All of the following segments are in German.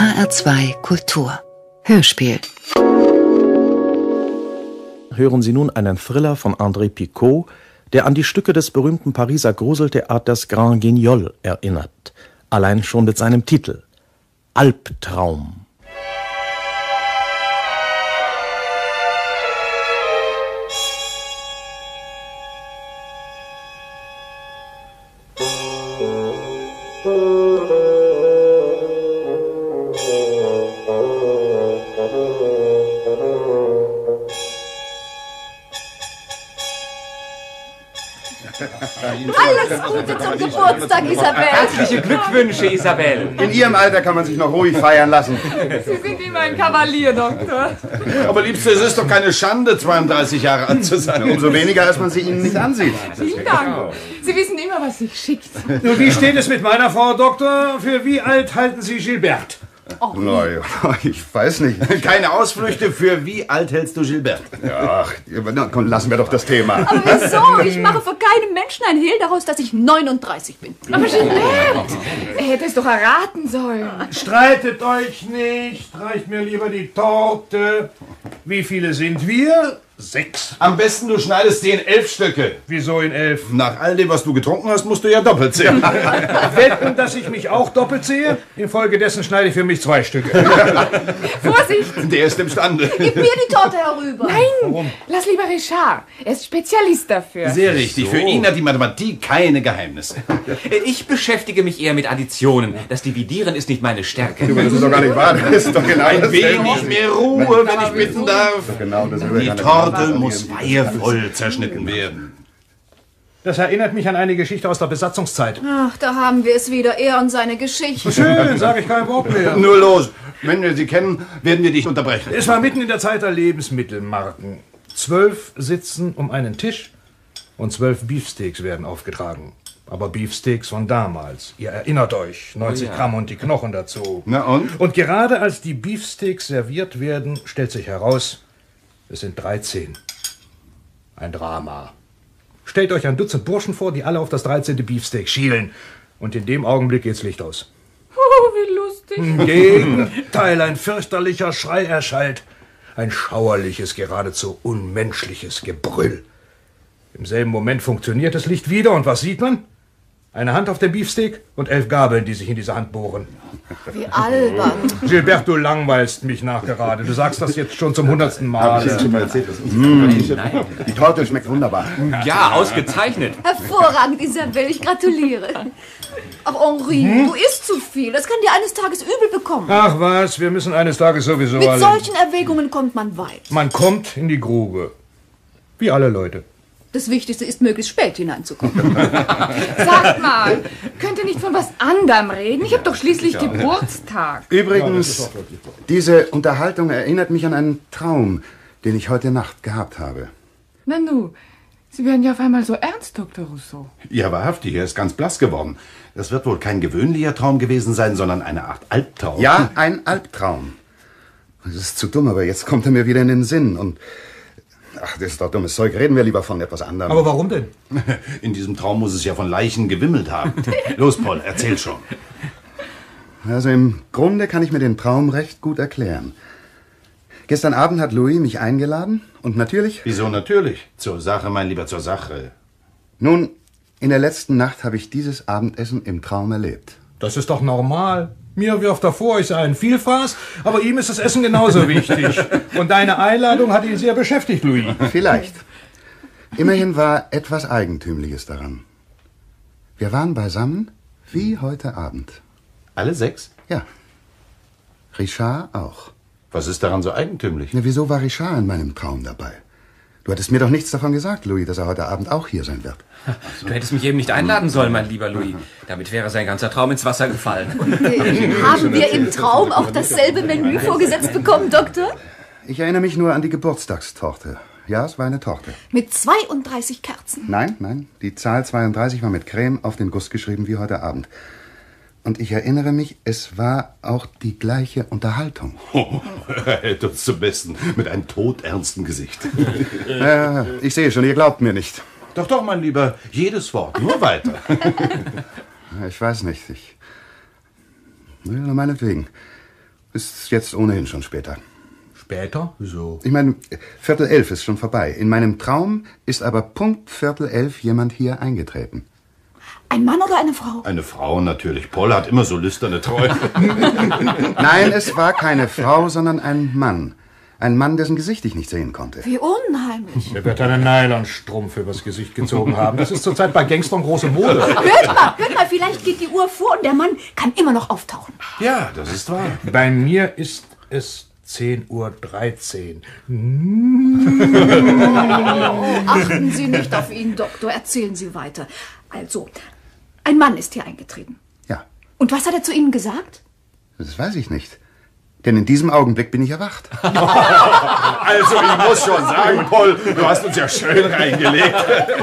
HR2 Kultur Hörspiel. Hören Sie nun einen Thriller von André Picot, der an die Stücke des berühmten Pariser Gruseltheaters Grand Guignol erinnert. Allein schon mit seinem Titel Albtraum. Alles Gute zum Geburtstag, Isabel. Herzliche Glückwünsche, Isabel. In Ihrem Alter kann man sich noch ruhig feiern lassen. Sie sind immer ein Kavalier, Doktor. Aber Liebste, es ist doch keine Schande, 32 Jahre alt zu sein. Umso weniger, als man sie Ihnen nicht ansieht. Vielen Dank. Sie wissen immer, was sich schickt. Nun, wie steht es mit meiner Frau, Doktor? Für wie alt halten Sie Gilbert? Oh. Naja, ich weiß nicht. Keine Ausflüchte. Für wie alt hältst du Gilbert? Ach, na, komm, lassen wir doch das Thema. Aber wieso? Ich mache für keinen Menschen ein Hehl daraus, dass ich 39 bin. Aber Gilbert, er hätte es doch erraten sollen. Streitet euch nicht, reicht mir lieber die Torte. Wie viele sind wir? 6. Am besten, du schneidest sie in 11 Stücke. Wieso in 11? Nach all dem, was du getrunken hast, musst du ja doppelt zählen. Wetten, dass ich mich auch doppelt sehe? Infolgedessen schneide ich für mich 2 Stücke. Vorsicht, Der ist imstande. gib mir die Torte herüber. Nein, warum? Lass lieber Richard. Er ist Spezialist dafür. Sehr richtig. Für ihn hat die Mathematik keine Geheimnisse. Ich beschäftige mich eher mit Additionen. Das Dividieren ist nicht meine Stärke. Du, das ist doch gar nicht wahr. Das ist doch genau Ein dasselbe. wenig mehr Ruhe, wenn ich bitten darf. Genau, das Die Torte muss wehevoll zerschnitten werden. Das erinnert mich an eine Geschichte aus der Besatzungszeit. Ach, da haben wir es wieder. Er und seine Geschichte. Schön, sage ich kein Wort mehr. Nur los. Wenn wir sie kennen, werden wir dich unterbrechen. Es war mitten in der Zeit der Lebensmittelmarken. 12 sitzen um einen Tisch und 12 Beefsteaks werden aufgetragen. Aber Beefsteaks von damals. Ihr erinnert euch, 90 Gramm und die Knochen dazu. Na und? Und gerade als die Beefsteaks serviert werden, stellt sich heraus, es sind 13. Ein Drama. Stellt euch ein Dutzend Burschen vor, die alle auf das 13. Beefsteak schielen. Und in dem Augenblick geht's Licht aus. Wie lustig. Im Gegenteil, ein fürchterlicher Schrei erschallt. Ein schauerliches, geradezu unmenschliches Gebrüll. Im selben Moment funktioniert das Licht wieder und was sieht man? Eine Hand auf dem Beefsteak und 11 Gabeln, die sich in diese Hand bohren. Wie albern. Gilbert, du langweilst mich nachgerade. Du sagst das jetzt schon zum 100. Mal. Hab ich Ihnen schon mal erzählt, was Die Torte schmeckt wunderbar. Ja, ausgezeichnet. Hervorragend, Isabel. Ich gratuliere. Ach, Henri, du isst zu viel. Das kann dir eines Tages übel bekommen. Ach was, wir müssen eines Tages sowieso Mit alle... solchen Erwägungen kommt man weit. Man kommt in die Grube. Wie alle Leute. Das Wichtigste ist, möglichst spät hineinzukommen. Sagt mal, könnt ihr nicht von was anderem reden? Ich habe doch schließlich Geburtstag. Übrigens, diese Unterhaltung erinnert mich an einen Traum, den ich heute Nacht gehabt habe. Nanu, Sie werden ja auf einmal so ernst, Dr. Rousseau. Ja, wahrhaftig, er ist ganz blass geworden. Das wird wohl kein gewöhnlicher Traum gewesen sein, sondern eine Art Albtraum. Ja, ein Albtraum. Das ist zu dumm, aber jetzt kommt er mir wieder in den Sinn und... Ach, das ist doch dummes Zeug. Reden wir lieber von etwas anderem. Aber warum denn? In diesem Traum muss es ja von Leichen gewimmelt haben. Los, Paul, erzähl schon. Also im Grunde kann ich mir den Traum recht gut erklären. Gestern Abend hat Louis mich eingeladen und natürlich... Wieso natürlich? Zur Sache, mein Lieber, zur Sache. Nun, in der letzten Nacht habe ich dieses Abendessen im Traum erlebt. Das ist doch normal. Mir wirft er vor, ich sei ein Vielfraß, aber ihm ist das Essen genauso wichtig. Und deine Einladung hat ihn sehr beschäftigt, Louis. Vielleicht. Immerhin war etwas Eigentümliches daran. Wir waren beisammen wie heute Abend. Alle 6? Ja. Richard auch. Was ist daran so eigentümlich? Na, wieso war Richard in meinem Traum dabei? Du hattest mir doch nichts davon gesagt, Louis, dass er heute Abend auch hier sein wird. Du hättest mich eben nicht einladen sollen, mein lieber Louis. Damit wäre sein ganzer Traum ins Wasser gefallen. Haben wir im Traum auch dasselbe Menü vorgesetzt bekommen, Doktor? Ich erinnere mich nur an die Geburtstagstorte. Ja, es war eine Torte. Mit 32 Kerzen? Nein, die Zahl 32 war mit Creme auf den Guss geschrieben wie heute Abend. Und ich erinnere mich, es war auch die gleiche Unterhaltung. Er hält uns zum Besten mit einem todernsten Gesicht. Ja, ich sehe schon, ihr glaubt mir nicht. Doch, mein Lieber, jedes Wort, nur weiter. Ich weiß nicht, Na, meinetwegen. Ist jetzt ohnehin schon später. Später? Wieso? Ich meine, 10:45 ist schon vorbei. In meinem Traum ist aber Punkt 10:45 jemand hier eingetreten. Ein Mann oder eine Frau? Eine Frau natürlich. Paul hat immer so lüsterne Träume. Nein, es war keine Frau, sondern ein Mann. Ein Mann, dessen Gesicht ich nicht sehen konnte. Wie unheimlich. Er wird einen Nylonstrumpf übers Gesicht gezogen haben. Das ist zurzeit bei Gangstern große Mode. Hört mal, vielleicht geht die Uhr vor und der Mann kann immer noch auftauchen. Ja, das ist wahr. Bei mir ist es 10:13 Uhr. Achten Sie nicht auf ihn, Doktor. Erzählen Sie weiter. Also, ein Mann ist hier eingetreten. Ja, Und was hat er zu Ihnen gesagt? das weiß ich nicht. Denn in diesem Augenblick bin ich erwacht. Also, ich muss schon sagen, Paul, du hast uns ja schön reingelegt.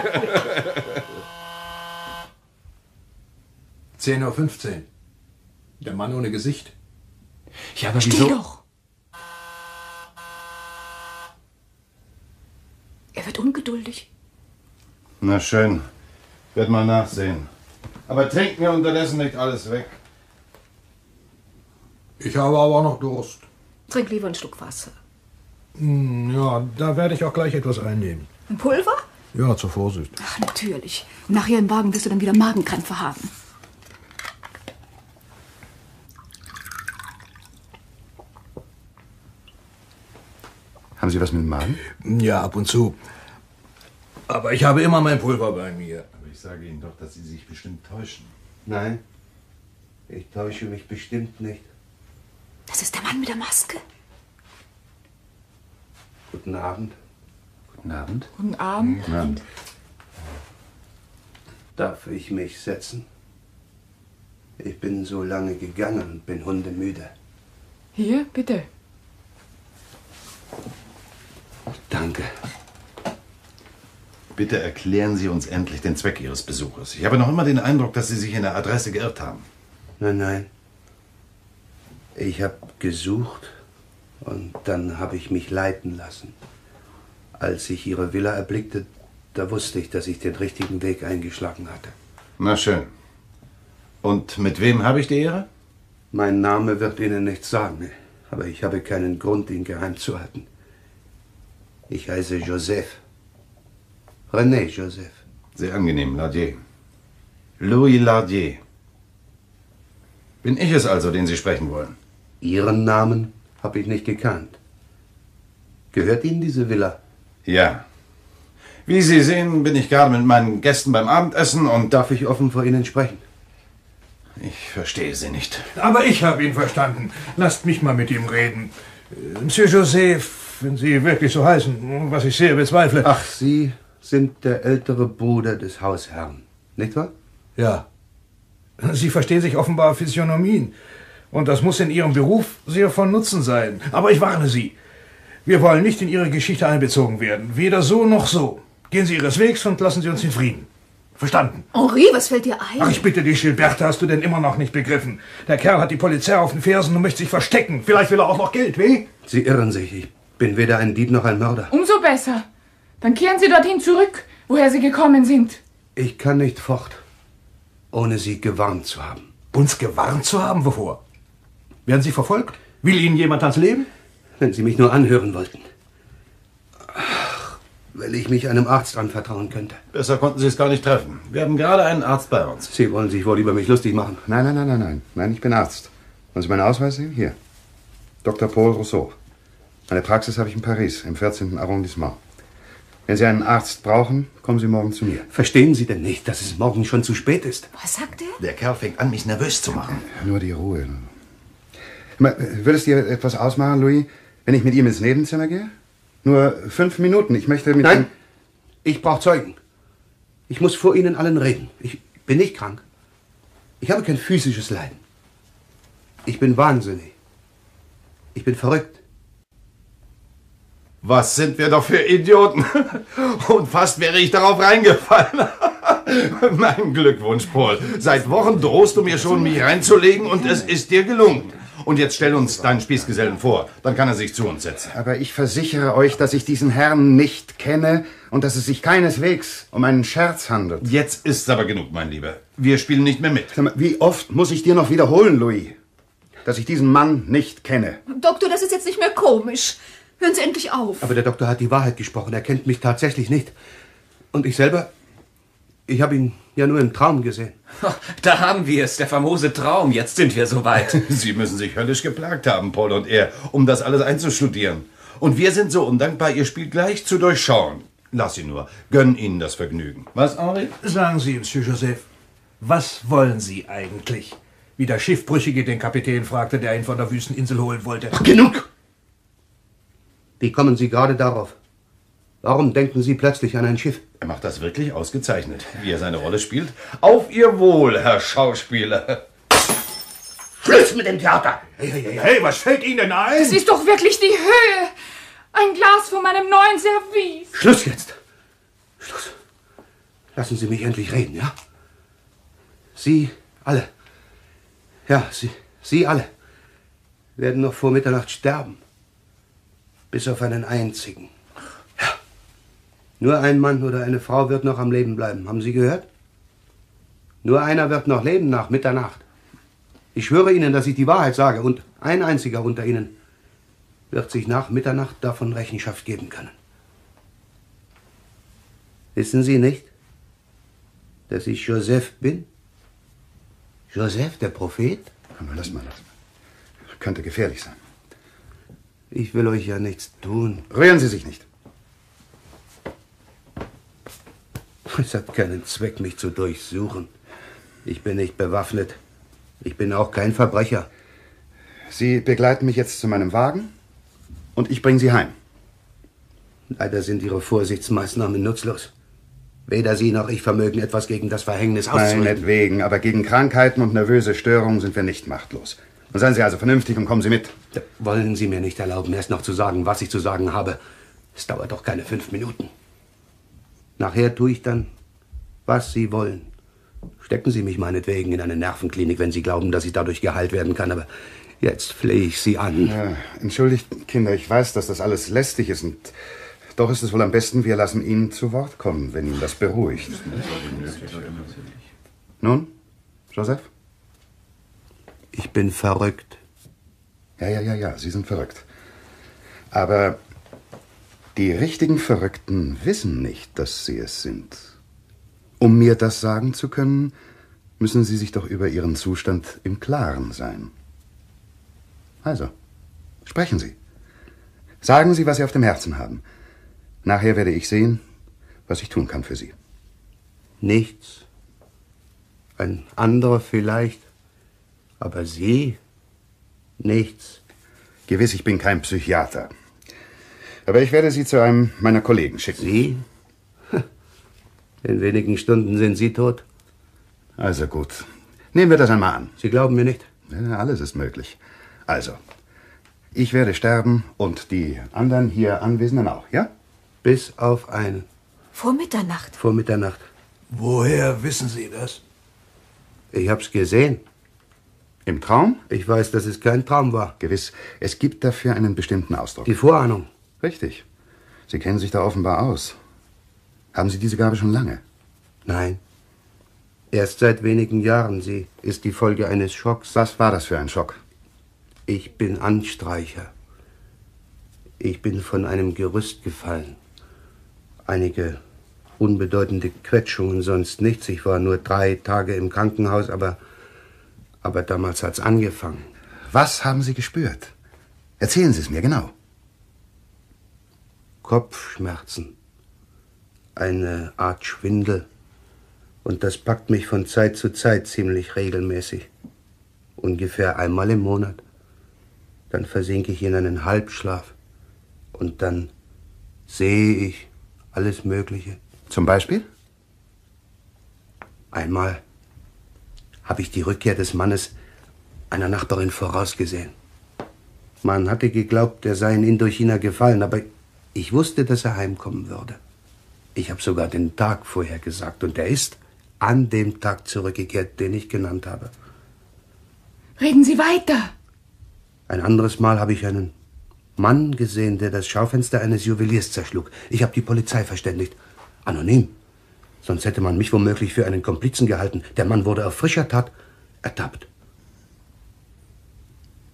10:15 Uhr. Der Mann ohne Gesicht. Ja, aber Steh wieso? doch. Er wird ungeduldig. Na schön. Werd mal nachsehen. Aber trink mir unterdessen nicht alles weg. Ich habe aber noch Durst. Trink lieber einen Schluck Wasser. Ja, da werde ich auch gleich etwas einnehmen. Ein Pulver? Ja, zur Vorsicht. Ach, natürlich. Nachher im Wagen wirst du dann wieder Magenkrämpfe haben. Haben Sie was mit dem Magen? Ja, ab und zu. Aber ich habe immer mein Pulver bei mir. Aber ich sage Ihnen doch, dass Sie sich bestimmt täuschen. Nein, ich täusche mich bestimmt nicht. Das ist der Mann mit der Maske. Guten Abend. Guten Abend. Guten Abend. Guten Abend. Darf ich mich setzen? Ich bin so lange gegangen und bin hundemüde. Hier, bitte. Danke. Bitte erklären Sie uns endlich den Zweck Ihres Besuches. Ich habe noch immer den Eindruck, dass Sie sich in der Adresse geirrt haben. Nein, nein. Ich habe gesucht und dann habe ich mich leiten lassen. Als ich Ihre Villa erblickte, da wusste ich, dass ich den richtigen Weg eingeschlagen hatte. Na schön. Und mit wem habe ich die Ehre? Mein Name wird Ihnen nichts sagen, aber ich habe keinen Grund, ihn geheim zu halten. Ich heiße Joseph. René Joseph. Sehr angenehm, Lardier. Louis Lardier. Bin ich es also, den Sie sprechen wollen? Ihren Namen habe ich nicht gekannt. Gehört Ihnen diese Villa? Ja. Wie Sie sehen, bin ich gerade mit meinen Gästen beim Abendessen und... Darf ich offen vor Ihnen sprechen? Ich verstehe Sie nicht. Aber ich habe ihn verstanden. Lasst mich mal mit ihm reden. Monsieur Joseph, wenn Sie wirklich so heißen, was ich sehr bezweifle. Ach, Sie sind der ältere Bruder des Hausherrn, nicht wahr? Ja. Sie verstehen sich offenbar Physiognomien. Und das muss in Ihrem Beruf sehr von Nutzen sein. Aber ich warne Sie. Wir wollen nicht in Ihre Geschichte einbezogen werden. Weder so noch so. Gehen Sie Ihres Wegs und lassen Sie uns in Frieden. Verstanden? Henri, was fällt dir ein? Ach, ich bitte dich, Gilberte, hast du denn immer noch nicht begriffen? Der Kerl hat die Polizei auf den Fersen und möchte sich verstecken. Vielleicht will er auch noch Geld, wie? Sie irren sich. Ich bin weder ein Dieb noch ein Mörder. Umso besser. Dann kehren Sie dorthin zurück, woher Sie gekommen sind. Ich kann nicht fort, ohne Sie gewarnt zu haben. Uns gewarnt zu haben? Wovor? Werden Sie verfolgt? Will Ihnen jemand ans Leben? Wenn Sie mich nur anhören wollten. Ach, wenn ich mich einem Arzt anvertrauen könnte. Besser konnten Sie es gar nicht treffen. Wir haben gerade einen Arzt bei uns. Sie wollen sich wohl über mich lustig machen. Nein. Nein, ich bin Arzt. Wollen Sie meinen Ausweis sehen? Hier. Dr. Paul Rousseau. Meine Praxis habe ich in Paris, im 14. Arrondissement. Wenn Sie einen Arzt brauchen, kommen Sie morgen zu mir. Verstehen Sie denn nicht, dass es morgen schon zu spät ist? Was sagt er? Der Kerl fängt an, mich nervös zu machen. Nur die Ruhe. Würde es dir etwas ausmachen, Louis, wenn ich mit ihm ins Nebenzimmer gehe? Nur 5 Minuten. Ich möchte mit Nein, ihm... ich brauche Zeugen. Ich muss vor Ihnen allen reden. Ich bin nicht krank. Ich habe kein physisches Leiden. Ich bin wahnsinnig. Ich bin verrückt. Was sind wir doch für Idioten? Und fast wäre ich darauf reingefallen. Mein Glückwunsch, Paul. Seit Wochen drohst du mir schon, mich reinzulegen und es ist dir gelungen. Und jetzt stell uns deinen Spießgesellen vor. Dann kann er sich zu uns setzen. Aber ich versichere euch, dass ich diesen Herrn nicht kenne und dass es sich keineswegs um einen Scherz handelt. Jetzt ist's aber genug, mein Lieber. Wir spielen nicht mehr mit. Sag mal, wie oft muss ich dir noch wiederholen, Louis, dass ich diesen Mann nicht kenne. Doktor, das ist jetzt nicht mehr komisch. Hören Sie endlich auf. Aber der Doktor hat die Wahrheit gesprochen. Er kennt mich tatsächlich nicht. Und ich selber, ich habe ihn ja nur im Traum gesehen. Da haben wir es, der famose Traum. Jetzt sind wir soweit. Sie müssen sich höllisch geplagt haben, Paul und er, um das alles einzustudieren. Und wir sind so undankbar, Ihr Spiel gleich zu durchschauen. Lass ihn nur. Gönn Ihnen das Vergnügen. Was, Henri? Sagen Sie, Monsieur Joseph, was wollen Sie eigentlich? Wie der Schiffbrüchige den Kapitän fragte, der ihn von der Wüsteninsel holen wollte. Ach, genug! Wie kommen Sie gerade darauf? Warum denken Sie plötzlich an ein Schiff? Er macht das wirklich ausgezeichnet, wie er seine Rolle spielt. Auf Ihr Wohl, Herr Schauspieler. Schluss mit dem Theater! Hey, was fällt Ihnen denn ein? Das ist doch wirklich die Höhe. Ein Glas von meinem neuen Service. Schluss jetzt! Schluss. Lassen Sie mich endlich reden, ja? Sie alle, ja, Sie alle werden noch vor Mitternacht sterben. Bis auf einen einzigen. Ja. Nur ein Mann oder eine Frau wird noch am Leben bleiben. Haben Sie gehört? Nur einer wird noch leben nach Mitternacht. Ich schwöre Ihnen, dass ich die Wahrheit sage. Und ein einziger unter Ihnen wird sich nach Mitternacht davon Rechenschaft geben können. Wissen Sie nicht, dass ich Joseph bin? Joseph, der Prophet? Lass mal. Könnte gefährlich sein. Ich will euch ja nichts tun. Rühren Sie sich nicht. Es hat keinen Zweck, mich zu durchsuchen. Ich bin nicht bewaffnet. Ich bin auch kein Verbrecher. Sie begleiten mich jetzt zu meinem Wagen und ich bringe Sie heim. Leider sind Ihre Vorsichtsmaßnahmen nutzlos. Weder Sie noch ich vermögen etwas gegen das Verhängnis auszuüben. Nein, nicht wegen, aber gegen Krankheiten und nervöse Störungen sind wir nicht machtlos. Und seien Sie also vernünftig und kommen Sie mit. Wollen Sie mir nicht erlauben, erst noch zu sagen, was ich zu sagen habe? Es dauert doch keine 5 Minuten. Nachher tue ich dann, was Sie wollen. Stecken Sie mich meinetwegen in eine Nervenklinik, wenn Sie glauben, dass ich dadurch geheilt werden kann, aber jetzt flehe ich Sie an. Ja, entschuldigt, Kinder, ich weiß, dass das alles lästig ist und doch ist es wohl am besten, wir lassen ihn zu Wort kommen, wenn ihn das beruhigt. Nun, Joseph? Ich bin verrückt. Ja, Sie sind verrückt. Aber die richtigen Verrückten wissen nicht, dass sie es sind. Um mir das sagen zu können, müssen Sie sich doch über Ihren Zustand im Klaren sein. Also, sprechen Sie. Sagen Sie, was Sie auf dem Herzen haben. Nachher werde ich sehen, was ich tun kann für Sie. Nichts. Ein anderer vielleicht. Aber Sie? Nichts. Gewiss, ich bin kein Psychiater. Aber ich werde Sie zu einem meiner Kollegen schicken. Sie? In wenigen Stunden sind Sie tot. Also gut. Nehmen wir das einmal an. Sie glauben mir nicht? Ja, alles ist möglich. Also, ich werde sterben und die anderen hier Anwesenden auch, ja? Bis auf einen. Vor Mitternacht. Vor Mitternacht. Woher wissen Sie das? Ich hab's gesehen. Im Traum? Ich weiß, dass es kein Traum war. Gewiss. Es gibt dafür einen bestimmten Ausdruck. Die Vorahnung. Richtig. Sie kennen sich da offenbar aus. Haben Sie diese Gabe schon lange? Nein. Erst seit wenigen Jahren. Sie ist die Folge eines Schocks. Was war das für ein Schock? Ich bin Anstreicher. Ich bin von einem Gerüst gefallen. Einige unbedeutende Quetschungen, sonst nichts. Ich war nur 3 Tage im Krankenhaus, aber damals hat's angefangen. Was haben Sie gespürt? Erzählen Sie es mir genau. Kopfschmerzen. Eine Art Schwindel. Und das packt mich von Zeit zu Zeit ziemlich regelmäßig. Ungefähr einmal im Monat. Dann versinke ich in einen Halbschlaf. Und dann sehe ich alles Mögliche. Zum Beispiel? Einmal habe ich die Rückkehr des Mannes einer Nachbarin vorausgesehen. Man hatte geglaubt, er sei in Indochina gefallen, aber ich wusste, dass er heimkommen würde. Ich habe sogar den Tag vorher gesagt und er ist an dem Tag zurückgekehrt, den ich genannt habe. Reden Sie weiter. Ein anderes Mal habe ich einen Mann gesehen, der das Schaufenster eines Juweliers zerschlug. Ich habe die Polizei verständigt. Anonym. Sonst hätte man mich womöglich für einen Komplizen gehalten. Der Mann wurde auf frischer Tat ertappt.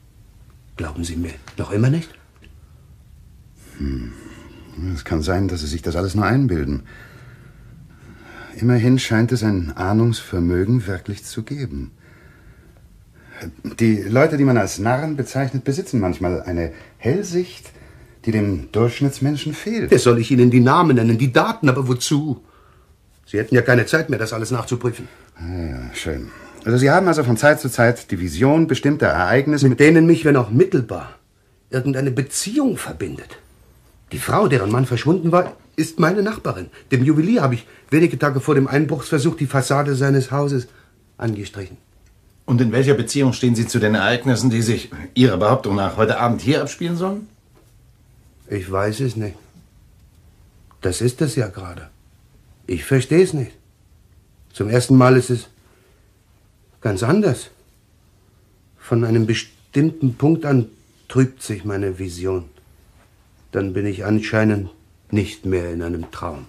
Glauben Sie mir noch immer nicht? Es kann sein, dass Sie sich das alles nur einbilden. Immerhin scheint es ein Ahnungsvermögen wirklich zu geben. Die Leute, die man als Narren bezeichnet, besitzen manchmal eine Hellsicht, die dem Durchschnittsmenschen fehlt. Jetzt soll ich Ihnen die Namen nennen, die Daten, aber wozu? Sie hätten ja keine Zeit mehr, das alles nachzuprüfen. Ja, schön. Also Sie haben also von Zeit zu Zeit die Vision bestimmter Ereignisse, Mit denen mich, wenn auch mittelbar, irgendeine Beziehung verbindet. Die Frau, deren Mann verschwunden war, ist meine Nachbarin. Dem Juwelier habe ich wenige Tage vor dem Einbruchsversuch die Fassade seines Hauses angestrichen. Und in welcher Beziehung stehen Sie zu den Ereignissen, die sich Ihrer Behauptung nach heute Abend hier abspielen sollen? Ich weiß es nicht. Das ist es ja gerade. Ich verstehe es nicht. Zum ersten Mal ist es ganz anders. Von einem bestimmten Punkt an trübt sich meine Vision. Dann bin ich anscheinend nicht mehr in einem Traum.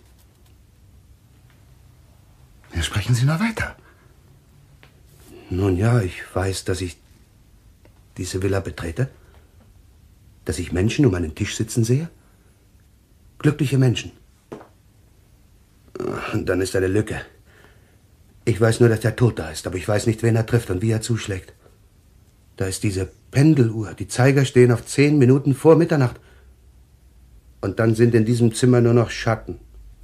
Ja, sprechen Sie nur weiter. Nun ja, ich weiß, dass ich diese Villa betrete. Dass ich Menschen um einen Tisch sitzen sehe. Glückliche Menschen. Und dann ist eine Lücke. Ich weiß nur, dass der Tod da ist, aber ich weiß nicht, wen er trifft und wie er zuschlägt. Da ist diese Pendeluhr. Die Zeiger stehen auf 10 Minuten vor Mitternacht. Und dann sind in diesem Zimmer nur noch Schatten.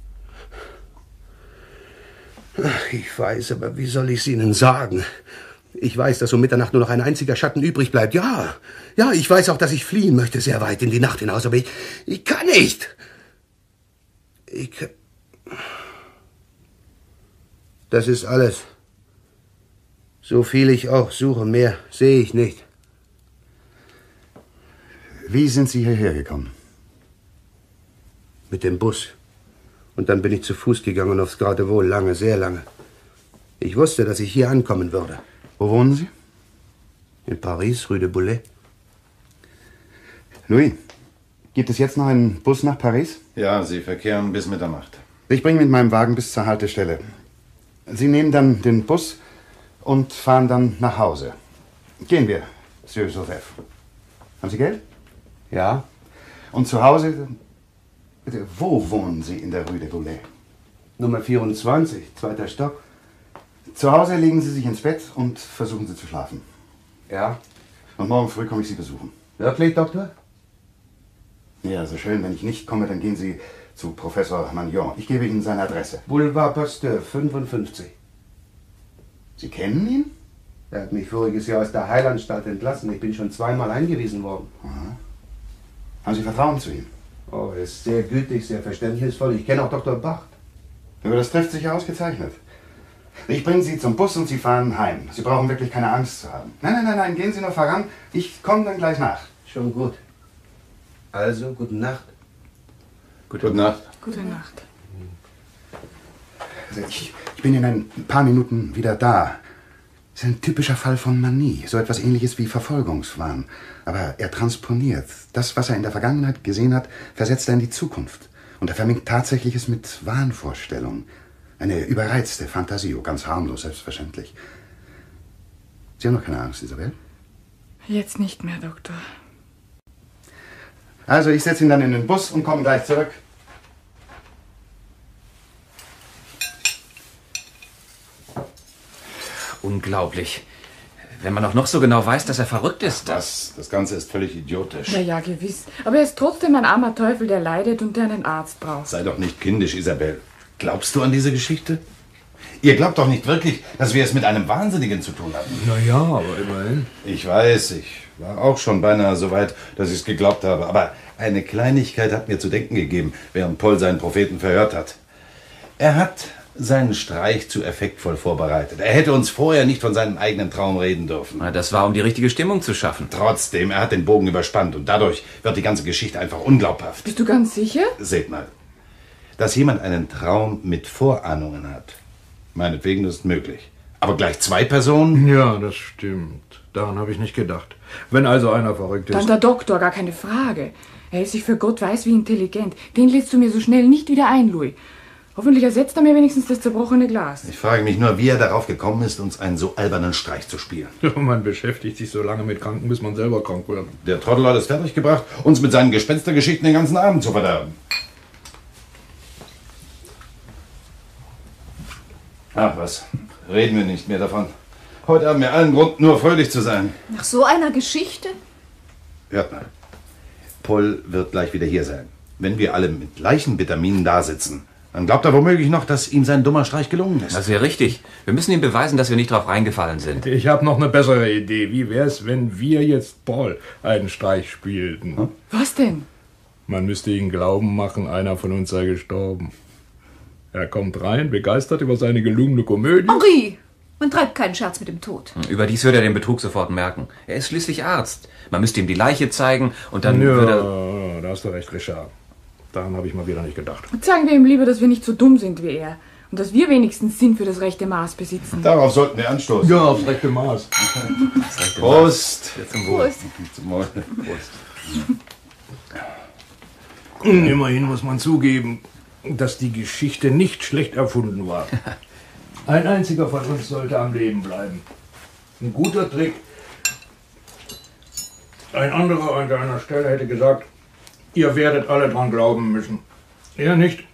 Ach, ich weiß, aber wie soll ich es Ihnen sagen? Ich weiß, dass um Mitternacht nur noch ein einziger Schatten übrig bleibt. Ja, ich weiß auch, dass ich fliehen möchte, sehr weit in die Nacht hinaus, aber ich kann nicht. Das ist alles. So viel ich auch suche, mehr sehe ich nicht. Wie sind Sie hierher gekommen? Mit dem Bus. Und dann bin ich zu Fuß gegangen aufs Geratewohl, lange, sehr lange. Ich wusste, dass ich hier ankommen würde. Wo wohnen Sie? In Paris, Rue de Boulay. Louis, gibt es jetzt noch einen Bus nach Paris? Ja, Sie verkehren bis Mitternacht. Ich bringe mit meinem Wagen bis zur Haltestelle. Sie nehmen dann den Bus und fahren dann nach Hause. Gehen wir, Monsieur Joseph. Haben Sie Geld? Ja. Und zu Hause? Bitte, wo wohnen Sie in der Rue de Boulay? Nummer 24, 2. Stock. Zu Hause legen Sie sich ins Bett und versuchen Sie zu schlafen. Ja. Und morgen früh komme ich Sie besuchen. Wirklich, Doktor? Ja, so schön. Wenn ich nicht komme, dann gehen Sie zu Professor Magnon. Ich gebe Ihnen seine Adresse. Boulevard Pasteur, 55. Sie kennen ihn? Er hat mich voriges Jahr aus der Heilanstalt entlassen. Ich bin schon 2-mal eingewiesen worden. Aha. Haben Sie Vertrauen zu ihm? Oh, er ist sehr gütig, sehr verständnisvoll. Ich kenne auch Dr. Bacht. Aber das trifft sich ja ausgezeichnet. Ich bringe Sie zum Bus und Sie fahren heim. Sie brauchen wirklich keine Angst zu haben. Nein, gehen Sie nur voran. Ich komme dann gleich nach. Schon gut. Also, gute Nacht. Gute Nacht. Gute Nacht. Also ich bin in ein paar Minuten wieder da. Das ist ein typischer Fall von Manie. So etwas Ähnliches wie Verfolgungswahn. Aber er transponiert. Das, was er in der Vergangenheit gesehen hat, versetzt er in die Zukunft. Und er vermengt Tatsächliches mit Wahnvorstellungen. Eine überreizte Fantasie, ganz harmlos, selbstverständlich. Sie haben noch keine Angst, Isabel? Jetzt nicht mehr, Doktor. Also, ich setze ihn dann in den Bus und komme gleich zurück. Unglaublich. Wenn man auch noch so genau weiß, dass er verrückt ist. Das Ganze ist völlig idiotisch. Ja, gewiss. Aber er ist trotzdem ein armer Teufel, der leidet und der einen Arzt braucht. Sei doch nicht kindisch, Isabel. Glaubst du an diese Geschichte? Ihr glaubt doch nicht wirklich, dass wir es mit einem Wahnsinnigen zu tun haben. Naja, aber immerhin. Ich weiß, ich war auch schon beinahe so weit, dass ich es geglaubt habe. Aber eine Kleinigkeit hat mir zu denken gegeben, während Paul seinen Propheten verhört hat. Er hat seinen Streich zu effektvoll vorbereitet. Er hätte uns vorher nicht von seinem eigenen Traum reden dürfen. Na, das war, um die richtige Stimmung zu schaffen. Trotzdem, er hat den Bogen überspannt und dadurch wird die ganze Geschichte einfach unglaubhaft. Bist du ganz sicher? Seht mal, dass jemand einen Traum mit Vorahnungen hat. Meinetwegen ist möglich. Aber gleich 2 Personen? Ja, das stimmt. Daran habe ich nicht gedacht. Wenn also einer verrückt ist... Dann der Doktor, gar keine Frage. Er ist sich für Gott weiß wie intelligent. Den lädst du mir so schnell nicht wieder ein, Louis. Hoffentlich ersetzt er mir wenigstens das zerbrochene Glas. Ich frage mich nur, wie er darauf gekommen ist, uns einen so albernen Streich zu spielen. Man beschäftigt sich so lange mit Kranken, bis man selber krank wird. Der Trottel hat es fertiggebracht, uns mit seinen Gespenstergeschichten den ganzen Abend zu verderben. Ach was, reden wir nicht mehr davon. Heute haben wir allen Grund, nur fröhlich zu sein. Nach so einer Geschichte? Hört mal, Paul wird gleich wieder hier sein. Wenn wir alle mit Leichenvitaminen da sitzen, dann glaubt er womöglich noch, dass ihm sein dummer Streich gelungen ist. Das wäre richtig. Wir müssen ihm beweisen, dass wir nicht drauf reingefallen sind. Ich habe noch eine bessere Idee. Wie wär's, wenn wir jetzt Paul einen Streich spielten? Was denn? Man müsste ihn glauben machen, einer von uns sei gestorben. Er kommt rein, begeistert über seine gelungene Komödie. Henri, man treibt keinen Scherz mit dem Tod. Überdies würde er den Betrug sofort merken. Er ist schließlich Arzt. Man müsste ihm die Leiche zeigen und dann würde er... Ja, da hast du recht, Richard. Daran habe ich mal wieder nicht gedacht. Zeigen wir ihm lieber, dass wir nicht so dumm sind wie er. Und dass wir wenigstens Sinn für das rechte Maß besitzen. Darauf sollten wir anstoßen. Ja, aufs rechte Maß. Prost. Zum Wohl. Zum Wohl. Prost. Immerhin muss man zugeben, dass die Geschichte nicht schlecht erfunden war. Ein einziger von uns sollte am Leben bleiben. Ein guter Trick. Ein anderer an deiner Stelle hätte gesagt, ihr werdet alle dran glauben müssen. Er nicht.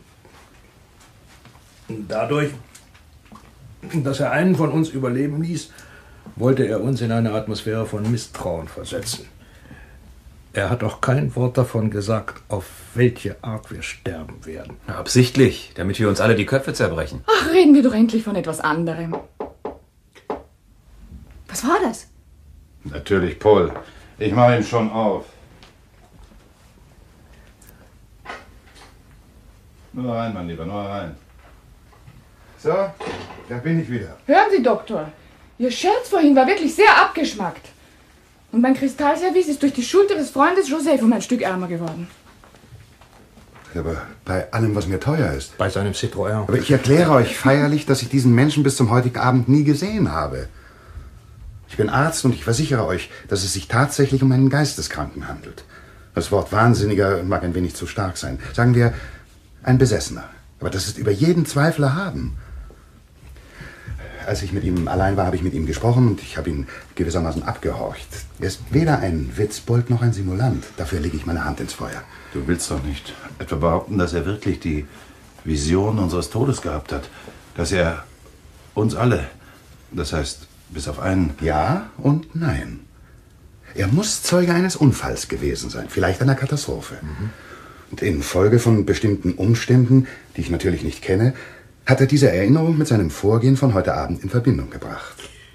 Dadurch, dass er einen von uns überleben ließ, wollte er uns in eine Atmosphäre von Misstrauen versetzen. Er hat auch kein Wort davon gesagt, auf welche Art wir sterben werden. Absichtlich, damit wir uns alle die Köpfe zerbrechen. Ach, reden wir doch endlich von etwas anderem. Was war das? Natürlich, Paul. Ich mache ihn schon auf. Nur rein, mein Lieber, nur rein. So, da bin ich wieder. Hören Sie, Doktor. Ihr Scherz vorhin war wirklich sehr abgeschmackt. Und mein Kristallservice ist durch die Schuld Ihres Freundes Joseph um ein Stück ärmer geworden. Aber bei allem, was mir teuer ist. Bei seinem Citroën. Aber ich erkläre euch feierlich, dass ich diesen Menschen bis zum heutigen Abend nie gesehen habe. Ich bin Arzt und ich versichere euch, dass es sich tatsächlich um einen Geisteskranken handelt. Das Wort Wahnsinniger mag ein wenig zu stark sein. Sagen wir, ein Besessener. Aber das ist über jeden Zweifel erhaben. Als ich mit ihm allein war, habe ich mit ihm gesprochen und ich habe ihn gewissermaßen abgehorcht. Er ist weder ein Witzbold noch ein Simulant. Dafür lege ich meine Hand ins Feuer. Du willst doch nicht etwa behaupten, dass er wirklich die Vision unseres Todes gehabt hat? Dass er uns alle, das heißt, bis auf einen... Ja und nein. Er muss Zeuge eines Unfalls gewesen sein, vielleicht einer Katastrophe. Und infolge von bestimmten Umständen, die ich natürlich nicht kenne, hat er diese Erinnerung mit seinem Vorgehen von heute Abend in Verbindung gebracht.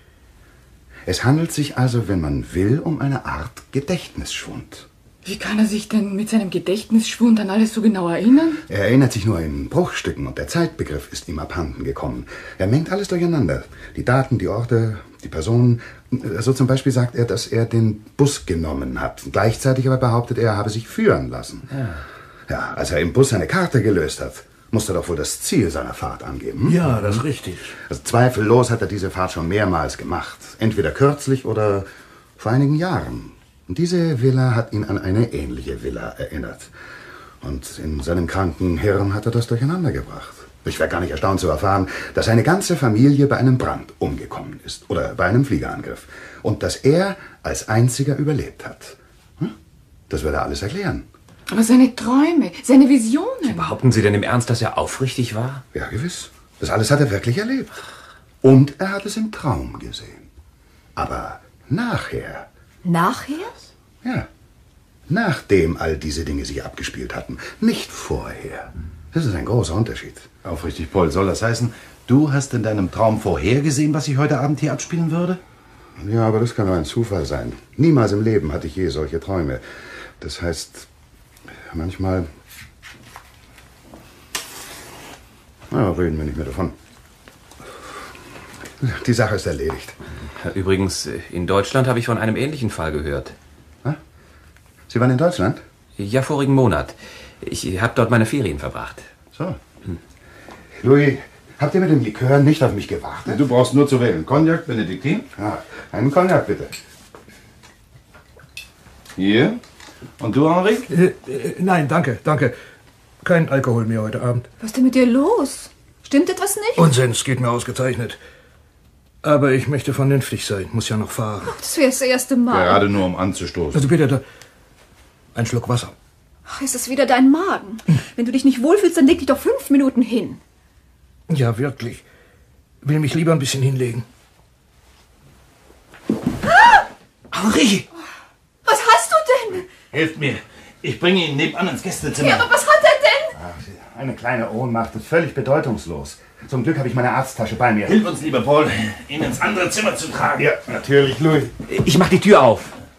Es handelt sich also, wenn man will, um eine Art Gedächtnisschwund. Wie kann er sich denn mit seinem Gedächtnisschwund an alles so genau erinnern? Er erinnert sich nur in Bruchstücken und der Zeitbegriff ist ihm abhanden gekommen. Er mengt alles durcheinander. Die Daten, die Orte, die Personen. So zum Beispiel sagt er, dass er den Bus genommen hat. Gleichzeitig aber behauptet er habe sich führen lassen. Ja, als er im Bus eine Karte gelöst hat, musste er doch wohl das Ziel seiner Fahrt angeben. Ja, das ist richtig. Also zweifellos hat er diese Fahrt schon mehrmals gemacht. Entweder kürzlich oder vor einigen Jahren. Und diese Villa hat ihn an eine ähnliche Villa erinnert. Und in seinem kranken Hirn hat er das durcheinander gebracht. Ich wäre gar nicht erstaunt zu erfahren, dass seine ganze Familie bei einem Brand umgekommen ist. Oder bei einem Fliegerangriff. Und dass er als einziger überlebt hat. Das würde alles erklären. Aber seine Träume, seine Visionen. Behaupten Sie denn im Ernst, dass er aufrichtig war? Ja, gewiss. Das alles hat er wirklich erlebt. Und er hat es im Traum gesehen. Aber nachher... Nachher? Ja, nachdem all diese Dinge sich abgespielt hatten. Nicht vorher. Das ist ein großer Unterschied. Aufrichtig, Paul, soll das heißen, du hast in deinem Traum vorhergesehen, was sich heute Abend hier abspielen würde? Ja, aber das kann nur ein Zufall sein. Niemals im Leben hatte ich je solche Träume. Das heißt, manchmal... Na, reden wir nicht mehr davon. Die Sache ist erledigt. Übrigens, in Deutschland habe ich von einem ähnlichen Fall gehört. Sie waren in Deutschland? Ja, vorigen Monat. Ich habe dort meine Ferien verbracht. So. Louis, habt ihr mit dem Likör nicht auf mich gewartet? Du brauchst nur zu wählen. Cognac, Benediktin? Ja, einen Cognac, bitte. Hier. Und du, Henri? Nein, danke, danke. Kein Alkohol mehr heute Abend. Was ist denn mit dir los? Stimmt etwas nicht? Unsinn, es geht mir ausgezeichnet. Aber ich möchte vernünftig sein, muss ja noch fahren. Ach, das wäre das erste Mal. Gerade nur, um anzustoßen. Also bitte, ein Schluck Wasser. Ach, ist es wieder dein Magen? Wenn du dich nicht wohlfühlst, dann leg dich doch 5 Minuten hin. Ja, wirklich. Will mich lieber ein bisschen hinlegen. Henri! Was hast du denn? Hilft mir. Ich bringe ihn nebenan ins Gästezimmer. Ja, aber was hat er denn? Ach, eine kleine Ohnmacht ist völlig bedeutungslos. Zum Glück habe ich meine Arzttasche bei mir. Hilf uns, lieber Paul, ihn ins andere Zimmer zu tragen. Ja, natürlich, Louis. Ich mach die Tür auf.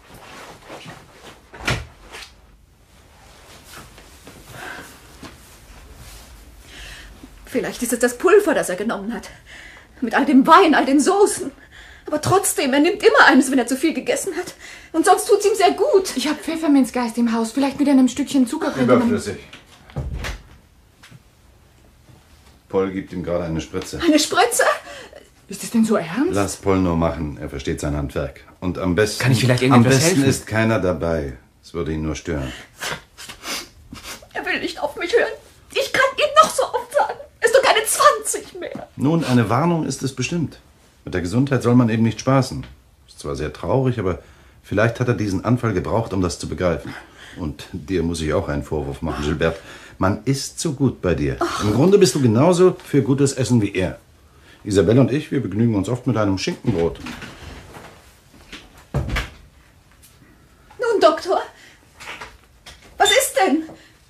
Vielleicht ist es das Pulver, das er genommen hat. Mit all dem Wein, all den Soßen. Aber trotzdem, er nimmt immer eines, wenn er zu viel gegessen hat. Und sonst tut's ihm sehr gut. Ich habe Pfefferminzgeist im Haus. Vielleicht mit einem Stückchen Zucker. Überflüssig. Paul gibt ihm gerade eine Spritze. Eine Spritze? Ist das denn so ernst? Lass Paul nur machen. Er versteht sein Handwerk. Und am besten... Kann ich vielleicht Am irgendetwas besten helfen? ist keiner dabei. Es würde ihn nur stören. Er will nicht auf mich hören. Ich kann ihm noch so oft sagen. Er ist doch keine 20 mehr. Nun, eine Warnung ist es bestimmt. Mit der Gesundheit soll man eben nicht spaßen. Ist zwar sehr traurig, aber vielleicht hat er diesen Anfall gebraucht, um das zu begreifen. Und dir muss ich auch einen Vorwurf machen, Gilbert. Man isst so gut bei dir. Im Grunde bist du genauso für gutes Essen wie er. Isabelle und ich, wir begnügen uns oft mit einem Schinkenbrot. Nun, Doktor. Was ist denn?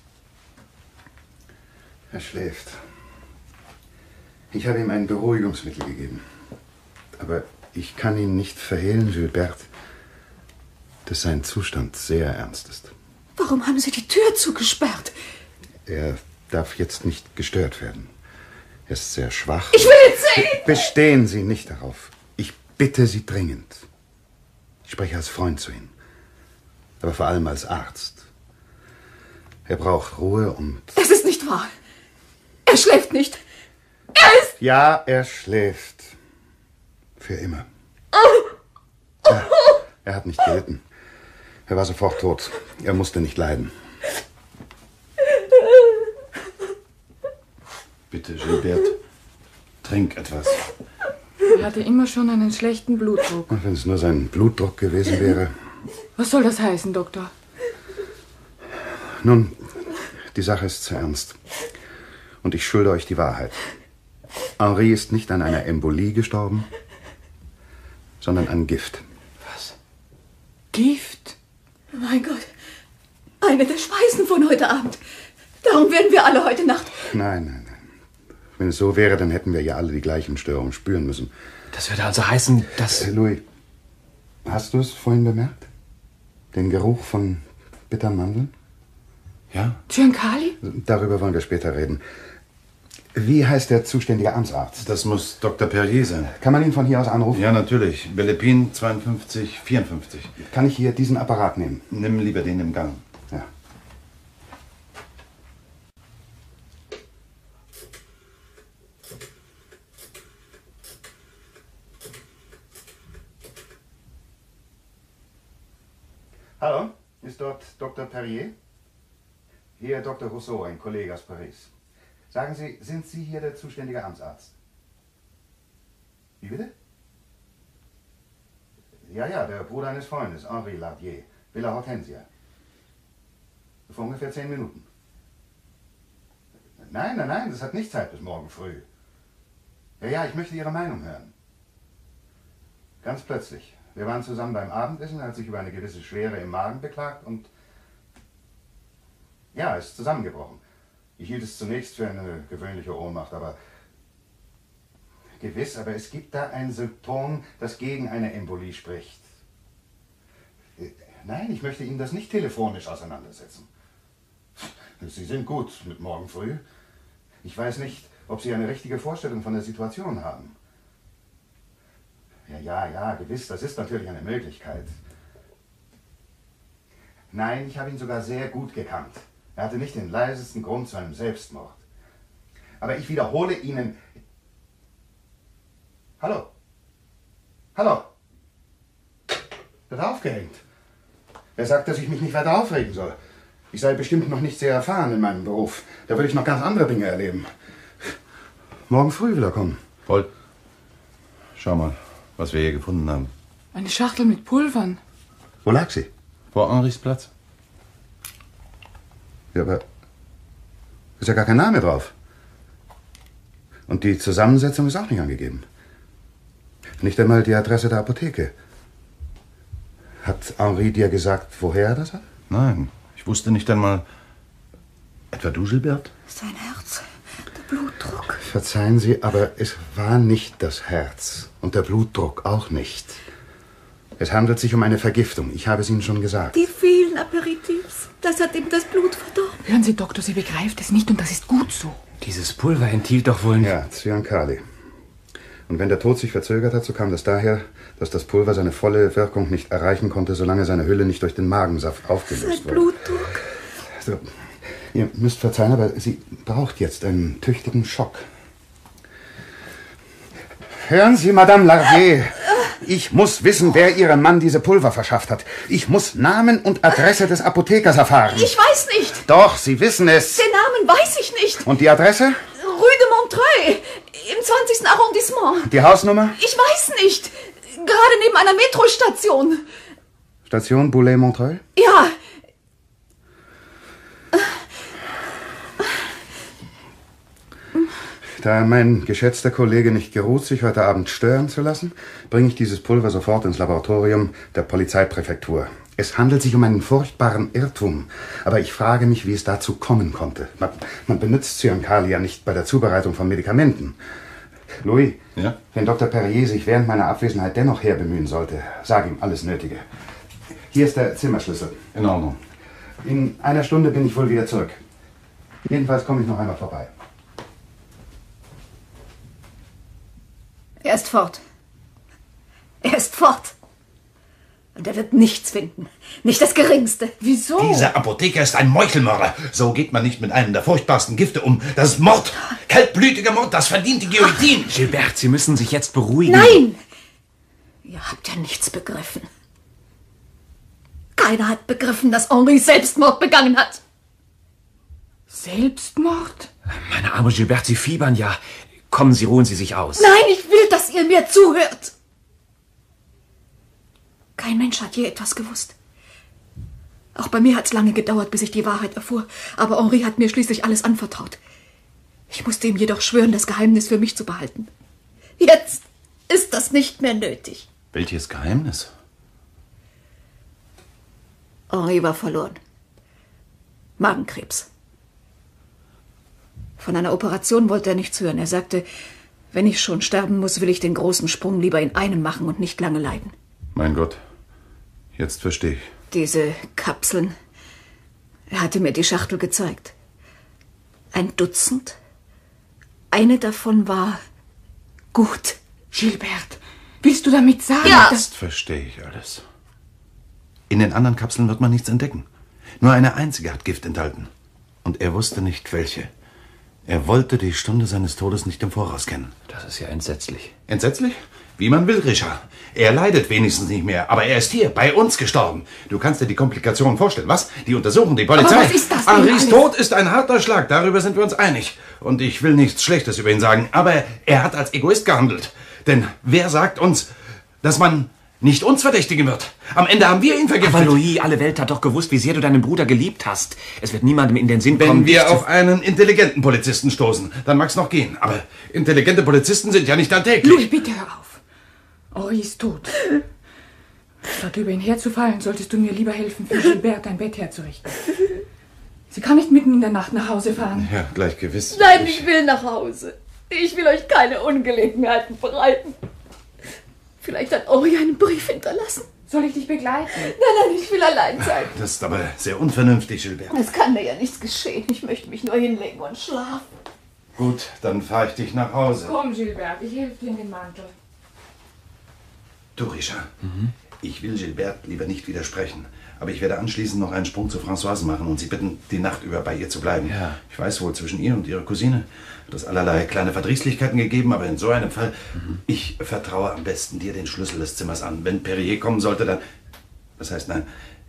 Er schläft. Ich habe ihm ein Beruhigungsmittel gegeben. Aber ich kann Ihnen nicht verhehlen, Gilbert, dass sein Zustand sehr ernst ist. Warum haben Sie die Tür zugesperrt? Er darf jetzt nicht gestört werden. Er ist sehr schwach. Ich will ihn sehen! Bestehen Sie nicht darauf. Ich bitte Sie dringend. Ich spreche als Freund zu Ihnen. Aber vor allem als Arzt. Er braucht Ruhe und... Es ist nicht wahr. Er schläft nicht. Er ist... Ja, er schläft. Für immer. Er hat nicht gelitten. Er war sofort tot. Er musste nicht leiden. Bitte, Gilbert, trink etwas. Er hatte immer schon einen schlechten Blutdruck. Und wenn es nur sein Blutdruck gewesen wäre... Was soll das heißen, Doktor? Nun, die Sache ist zu ernst. Und ich schulde euch die Wahrheit. Henri ist nicht an einer Embolie gestorben, sondern an Gift. Was? Gift? Mein Gott. Eine der Speisen von heute Abend. Darum werden wir alle heute Nacht... Nein, nein, nein. Wenn es so wäre, dann hätten wir ja alle die gleichen Störungen spüren müssen. Das würde also heißen, dass... Louis, hast du es vorhin bemerkt? Den Geruch von bitteren Mandeln? Ja? Giancarli? Darüber wollen wir später reden. Wie heißt der zuständige Amtsarzt? Das muss Dr. Perrier sein. Kann man ihn von hier aus anrufen? Ja, natürlich. Bellepin 52 54. Kann ich hier diesen Apparat nehmen? Nimm lieber den im Gang. Ja. Hallo, ist dort Dr. Perrier? Hier Dr. Rousseau, ein Kollege aus Paris. Sagen Sie, sind Sie hier der zuständige Amtsarzt? Wie bitte? Ja, der Bruder eines Freundes, Henri Lardier, Villa Hortensia. Vor ungefähr 10 Minuten. Nein, das hat nicht Zeit bis morgen früh. Ja, ich möchte Ihre Meinung hören. Ganz plötzlich. Wir waren zusammen beim Abendessen, er hat sich über eine gewisse Schwere im Magen beklagt und... Ja, er ist zusammengebrochen. Ich hielt es zunächst für eine gewöhnliche Ohnmacht, aber... Gewiss, aber es gibt da ein Symptom, das gegen eine Embolie spricht. Nein, ich möchte Ihnen das nicht telefonisch auseinandersetzen. Sie sind gut mit morgen früh. Ich weiß nicht, ob Sie eine richtige Vorstellung von der Situation haben. Ja, gewiss, das ist natürlich eine Möglichkeit. Nein, ich habe ihn sogar sehr gut gekannt. Er hatte nicht den leisesten Grund zu einem Selbstmord. Aber ich wiederhole Ihnen... Hallo? Wird aufgehängt. Er sagt, dass ich mich nicht weiter aufregen soll. Ich sei bestimmt noch nicht sehr erfahren in meinem Beruf. Da würde ich noch ganz andere Dinge erleben. Morgen früh will er kommen. Paul, schau mal, was wir hier gefunden haben. Eine Schachtel mit Pulvern. Wo lag sie? Vor Henris Platz. Ja, aber ist ja gar kein Name drauf. Und die Zusammensetzung ist auch nicht angegeben. Nicht einmal die Adresse der Apotheke. Hat Henri dir gesagt, woher er das hat? Nein, ich wusste nicht einmal. Etwa du, Gilbert? Sein Herz, der Blutdruck. Verzeihen Sie, aber es war nicht das Herz. Und der Blutdruck auch nicht. Es handelt sich um eine Vergiftung. Ich habe es Ihnen schon gesagt. Die vielen Aperitifs, das hat ihm das Blut verdorben. Hören Sie, Doktor, sie begreift es nicht und das ist gut so. Dieses Pulver enthielt doch wohl... Ja, Cyankali. Und wenn der Tod sich verzögert hat, so kam das daher, dass das Pulver seine volle Wirkung nicht erreichen konnte, solange seine Hülle nicht durch den Magensaft aufgelöst Sein Blutdruck. So, ihr müsst verzeihen, aber sie braucht jetzt einen tüchtigen Schock. Hören Sie, Madame Larvier. Ich muss wissen, wer Ihrem Mann diese Pulver verschafft hat. Ich muss Namen und Adresse des Apothekers erfahren. Ich weiß nicht. Doch, Sie wissen es. Den Namen weiß ich nicht. Und die Adresse? Rue de Montreuil, im 20. Arrondissement. Die Hausnummer? Ich weiß nicht. Gerade neben einer Metrostation. Station Boulay-Montreuil? Ja. Da mein geschätzter Kollege nicht geruht, sich heute Abend stören zu lassen, bringe ich dieses Pulver sofort ins Laboratorium der Polizeipräfektur. Es handelt sich um einen furchtbaren Irrtum, aber ich frage mich, wie es dazu kommen konnte. Man benutzt Cyankali ja nicht bei der Zubereitung von Medikamenten. Louis, ja? Wenn Dr. Perrier sich während meiner Abwesenheit dennoch herbemühen sollte, sag ihm alles Nötige. Hier ist der Zimmerschlüssel. In Ordnung. In einer Stunde bin ich wohl wieder zurück. Jedenfalls komme ich noch einmal vorbei. Er ist fort. Er ist fort. Und er wird nichts finden. Nicht das Geringste. Wieso? Dieser Apotheker ist ein Meuchelmörder. So geht man nicht mit einem der furchtbarsten Gifte um. Das ist Mord. Kaltblütiger Mord, das verdient die Guillotine. Gilbert, Sie müssen sich jetzt beruhigen. Nein! Ihr habt ja nichts begriffen. Keiner hat begriffen, dass Henri Selbstmord begangen hat. Selbstmord? Meine arme Gilbert, Sie fiebern ja. Kommen Sie, ruhen Sie sich aus. Nein, ich will, dass ihr mir zuhört. Kein Mensch hat je etwas gewusst. Auch bei mir hat es lange gedauert, bis ich die Wahrheit erfuhr. Aber Henri hat mir schließlich alles anvertraut. Ich musste ihm jedoch schwören, das Geheimnis für mich zu behalten. Jetzt ist das nicht mehr nötig. Welches Geheimnis? Henri war verloren. Magenkrebs. Von einer Operation wollte er nichts hören. Er sagte, wenn ich schon sterben muss, will ich den großen Sprung lieber in einem machen und nicht lange leiden. Mein Gott, jetzt verstehe ich. Diese Kapseln. Er hatte mir die Schachtel gezeigt. 1 Dutzend. Eine davon war gut. Gilbert, willst du damit sagen, Ja. Jetzt verstehe ich alles. In den anderen Kapseln wird man nichts entdecken. Nur eine einzige hat Gift enthalten. Und er wusste nicht, welche. Er wollte die Stunde seines Todes nicht im Voraus kennen. Das ist ja entsetzlich. Entsetzlich? Wie man will, Richard. Er leidet wenigstens nicht mehr, aber er ist hier, bei uns gestorben. Du kannst dir die Komplikationen vorstellen, was? Die untersuchen, die Polizei. Aber was ist das denn Henris alles? Tod ist ein harter Schlag, darüber sind wir uns einig. Und ich will nichts Schlechtes über ihn sagen, aber er hat als Egoist gehandelt. Denn wer sagt uns, dass man nicht uns verdächtigen wird? Am Ende haben wir ihn vergiftet. Aber Louis, alle Welt hat doch gewusst, wie sehr du deinen Bruder geliebt hast. Es wird niemandem in den Sinn kommen, Wenn wir dich auf einen intelligenten Polizisten stoßen, dann mag's noch gehen. Aber intelligente Polizisten sind ja nicht alltäglich. Louis, bitte hör auf. Henri ist tot. Statt über ihn herzufallen, solltest du mir lieber helfen, für Gilbert ein Bett herzurichten. Sie kann nicht mitten in der Nacht nach Hause fahren. Ja, gleich gewiss. Nein, ich will nach Hause. Ich will euch keine Ungelegenheiten bereiten. Vielleicht hat Henri einen Brief hinterlassen. Soll ich dich begleiten? Nein, ich will allein sein. Das ist aber sehr unvernünftig, Gilbert. Es kann mir ja nichts geschehen. Ich möchte mich nur hinlegen und schlafen. Gut, dann fahre ich dich nach Hause. Komm, Gilbert, ich helfe dir in den Mantel. Du, Richard, ich will Gilbert lieber nicht widersprechen. Aber ich werde anschließend noch einen Sprung zu Françoise machen und sie bitten, die Nacht über bei ihr zu bleiben. Ja. Ich weiß wohl, zwischen ihr und ihrer Cousine hat es allerlei kleine Verdrießlichkeiten gegeben, aber in so einem Fall, ich vertraue am besten dir den Schlüssel des Zimmers an. Wenn Perrier kommen sollte, dann... Das heißt, nein,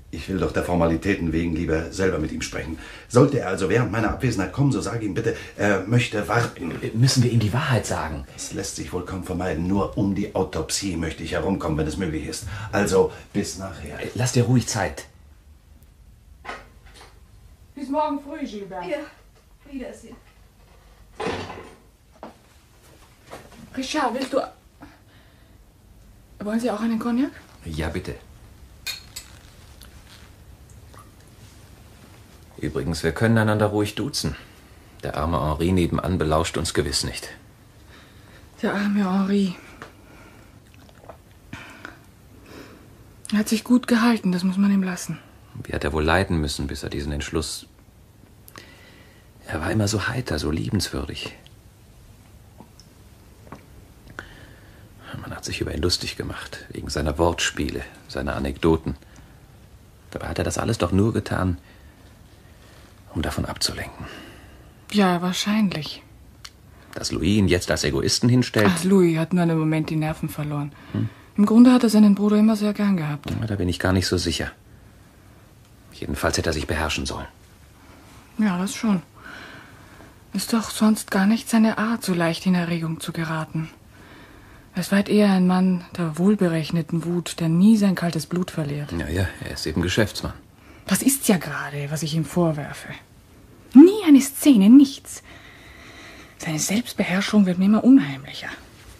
Ich will doch der Formalitäten wegen lieber selber mit ihm sprechen. Sollte er also während meiner Abwesenheit kommen, so sage ihm bitte, er möchte warten. Müssen wir ihm die Wahrheit sagen? Das lässt sich wohl kaum vermeiden. Nur um die Autopsie möchte ich herumkommen, wenn es möglich ist. Also, bis nachher. Lass dir ruhig Zeit. Bis morgen früh, Gilbert. Ja, Wiedersehen. Richard, willst du... Wollen Sie auch einen Cognac? Ja, bitte. Übrigens, wir können einander ruhig duzen. Der arme Henri nebenan belauscht uns gewiss nicht. Der arme Henri. Er hat sich gut gehalten, das muss man ihm lassen. Wie hat er wohl leiden müssen, bis er diesen Entschluss... Er war immer so heiter, so liebenswürdig. Man hat sich über ihn lustig gemacht, wegen seiner Wortspiele, seiner Anekdoten. Dabei hat er das alles doch nur getan, um davon abzulenken. Ja, wahrscheinlich. Dass Louis ihn jetzt als Egoisten hinstellt... Ach, Louis hat nur einen Moment die Nerven verloren. Im Grunde hat er seinen Bruder immer sehr gern gehabt. Da bin ich gar nicht so sicher. Jedenfalls hätte er sich beherrschen sollen. Ja, das schon. Ist doch sonst gar nicht seine Art, so leicht in Erregung zu geraten. Er ist weit eher ein Mann der wohlberechneten Wut, der nie sein kaltes Blut verliert. Ja, er ist eben Geschäftsmann. Das ist ja gerade, was ich ihm vorwerfe. Nie eine Szene, nichts. Seine Selbstbeherrschung wird mir immer unheimlicher.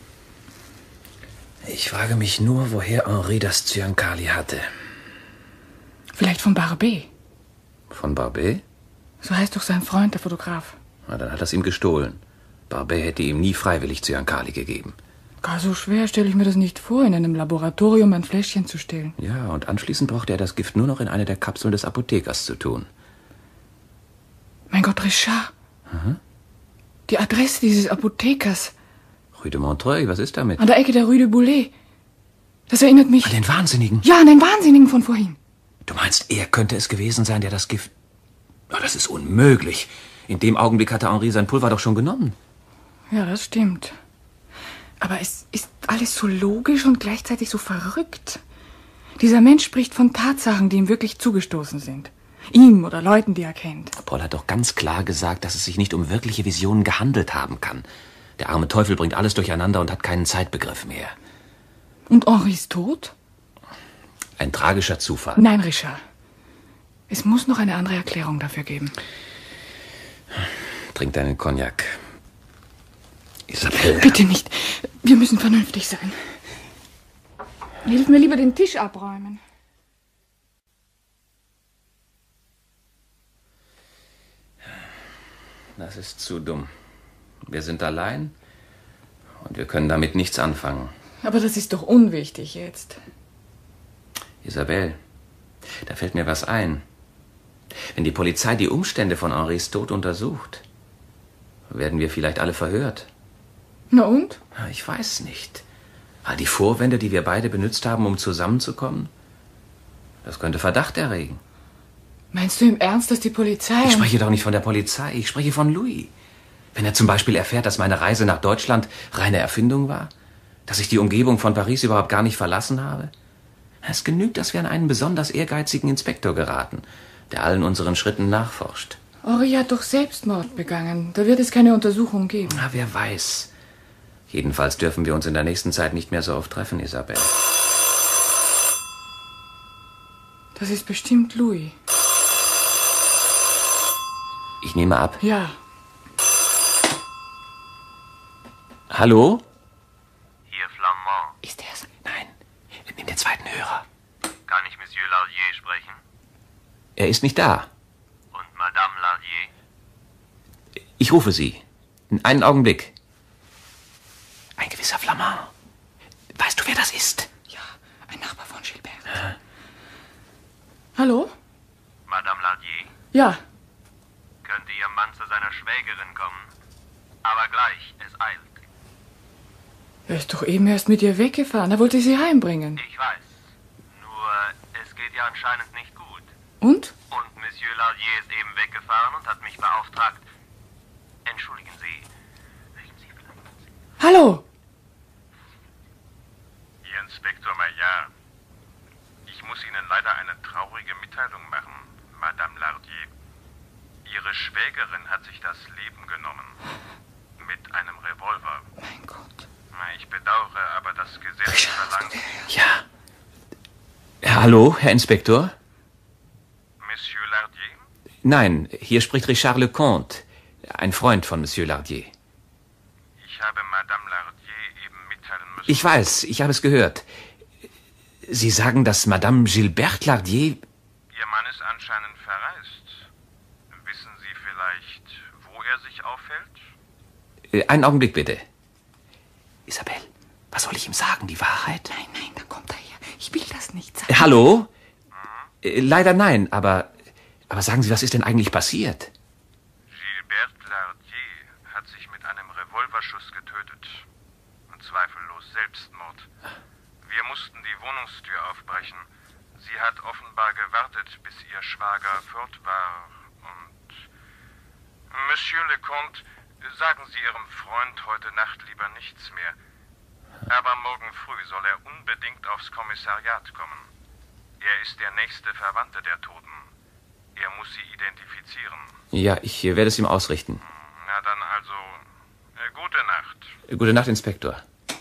Ich frage mich nur, woher Henri das Zyankali hatte. Vielleicht von Barbet. Von Barbet? So heißt doch sein Freund, der Fotograf. Na, dann hat er es ihm gestohlen. Barbet hätte ihm nie freiwillig Zyankali gegeben. Gar so schwer stelle ich mir das nicht vor, in einem Laboratorium ein Fläschchen zu stehlen. Ja, und anschließend brauchte er das Gift nur noch in eine der Kapseln des Apothekers zu tun. Mein Gott, Richard. Die Adresse dieses Apothekers. Rue de Montreuil, was ist damit? An der Ecke der Rue de Boulay. Das erinnert mich... An den Wahnsinnigen? Ja, an den Wahnsinnigen von vorhin. Du meinst, er könnte es gewesen sein, der das Gift... Oh, das ist unmöglich. In dem Augenblick hatte Henri sein Pulver doch schon genommen. Ja, das stimmt. Aber es ist alles so logisch und gleichzeitig so verrückt. Dieser Mensch spricht von Tatsachen, die ihm wirklich zugestoßen sind. Ihm oder Leuten, die er kennt. Paul hat doch ganz klar gesagt, dass es sich nicht um wirkliche Visionen gehandelt haben kann. Der arme Teufel bringt alles durcheinander und hat keinen Zeitbegriff mehr. Und Henris Tod? Ein tragischer Zufall. Nein, Richard. Es muss noch eine andere Erklärung dafür geben. Trink deinen Cognac. Isabelle. Bitte nicht. Wir müssen vernünftig sein. Hilf mir lieber den Tisch abräumen. Das ist zu dumm. Wir sind allein und wir können damit nichts anfangen. Aber das ist doch unwichtig jetzt. Isabelle, da fällt mir was ein. Wenn die Polizei die Umstände von Henris Tod untersucht, werden wir vielleicht alle verhört. Na und? Ich weiß nicht. All die Vorwände, die wir beide benutzt haben, um zusammenzukommen, das könnte Verdacht erregen. Meinst du im Ernst, dass die Polizei... Ich spreche doch nicht von der Polizei, ich spreche von Louis. Wenn er zum Beispiel erfährt, dass meine Reise nach Deutschland reine Erfindung war, dass ich die Umgebung von Paris überhaupt gar nicht verlassen habe. Es genügt, dass wir an einen besonders ehrgeizigen Inspektor geraten, der allen unseren Schritten nachforscht. Henri hat doch Selbstmord begangen. Da wird es keine Untersuchung geben. Na, wer weiß. Jedenfalls dürfen wir uns in der nächsten Zeit nicht mehr so oft treffen, Isabelle. Das ist bestimmt Louis. Ich nehme ab. Ja. Hallo? Hier Flamand. Ist er's? Nein. Nimm den zweiten Hörer. Kann ich Monsieur Lardier sprechen? Er ist nicht da. Und Madame Lardier? Ich rufe Sie. Einen Augenblick. Ein gewisser Flamand. Weißt du, wer das ist? Ja, ein Nachbar von Gilbert. Hallo? Madame Lardier? Ja. Könnte Ihr Mann zu seiner Schwägerin kommen? Aber gleich, es eilt. Er ist doch eben erst mit ihr weggefahren. Er wollte sie heimbringen. Ich weiß. Nur, es geht ja anscheinend nicht gut. Und? Und Monsieur Lardier ist eben weggefahren und hat mich beauftragt. Entschuldigen Sie. Reden Sie vielleicht. Hallo? Hier Inspektor Maillard. Ich muss Ihnen leider eine traurige Mitteilung machen, Madame Lardier. Ihre Schwägerin hat sich das Leben genommen. Mit einem Revolver. Mein Gott. Ich bedauere, aber das Gesetz verlangt... Ja. Hallo, Herr Inspektor? Monsieur Lardier? Nein, hier spricht Richard Lecomte, ein Freund von Monsieur Lardier. Ich habe Madame Lardier eben mitteilen müssen... Ich weiß, ich habe es gehört. Sie sagen, dass Madame Gilberte Lardier... Ihr Mann ist anscheinend verreist. Wissen Sie vielleicht, wo er sich aufhält? Einen Augenblick bitte. Isabel, was soll ich ihm sagen? Die Wahrheit? Nein, da kommt er her. Ich will das nicht sagen. Hallo? Leider nein, aber sagen Sie, was ist denn eigentlich passiert? Gilberte Lardier hat sich mit einem Revolverschuss getötet. Und zweifellos Selbstmord. Wir mussten die Wohnungstür aufbrechen. Sie hat offenbar gewartet, bis ihr Schwager fort war. Und... Monsieur Lecomte, sagen Sie Ihrem Freund heute Nacht lieber nichts mehr. Aber morgen früh soll er unbedingt aufs Kommissariat kommen. Er ist der nächste Verwandte der Toten. Er muss sie identifizieren. Ja, ich werde es ihm ausrichten. Na dann also, gute Nacht. Gute Nacht, Inspektor.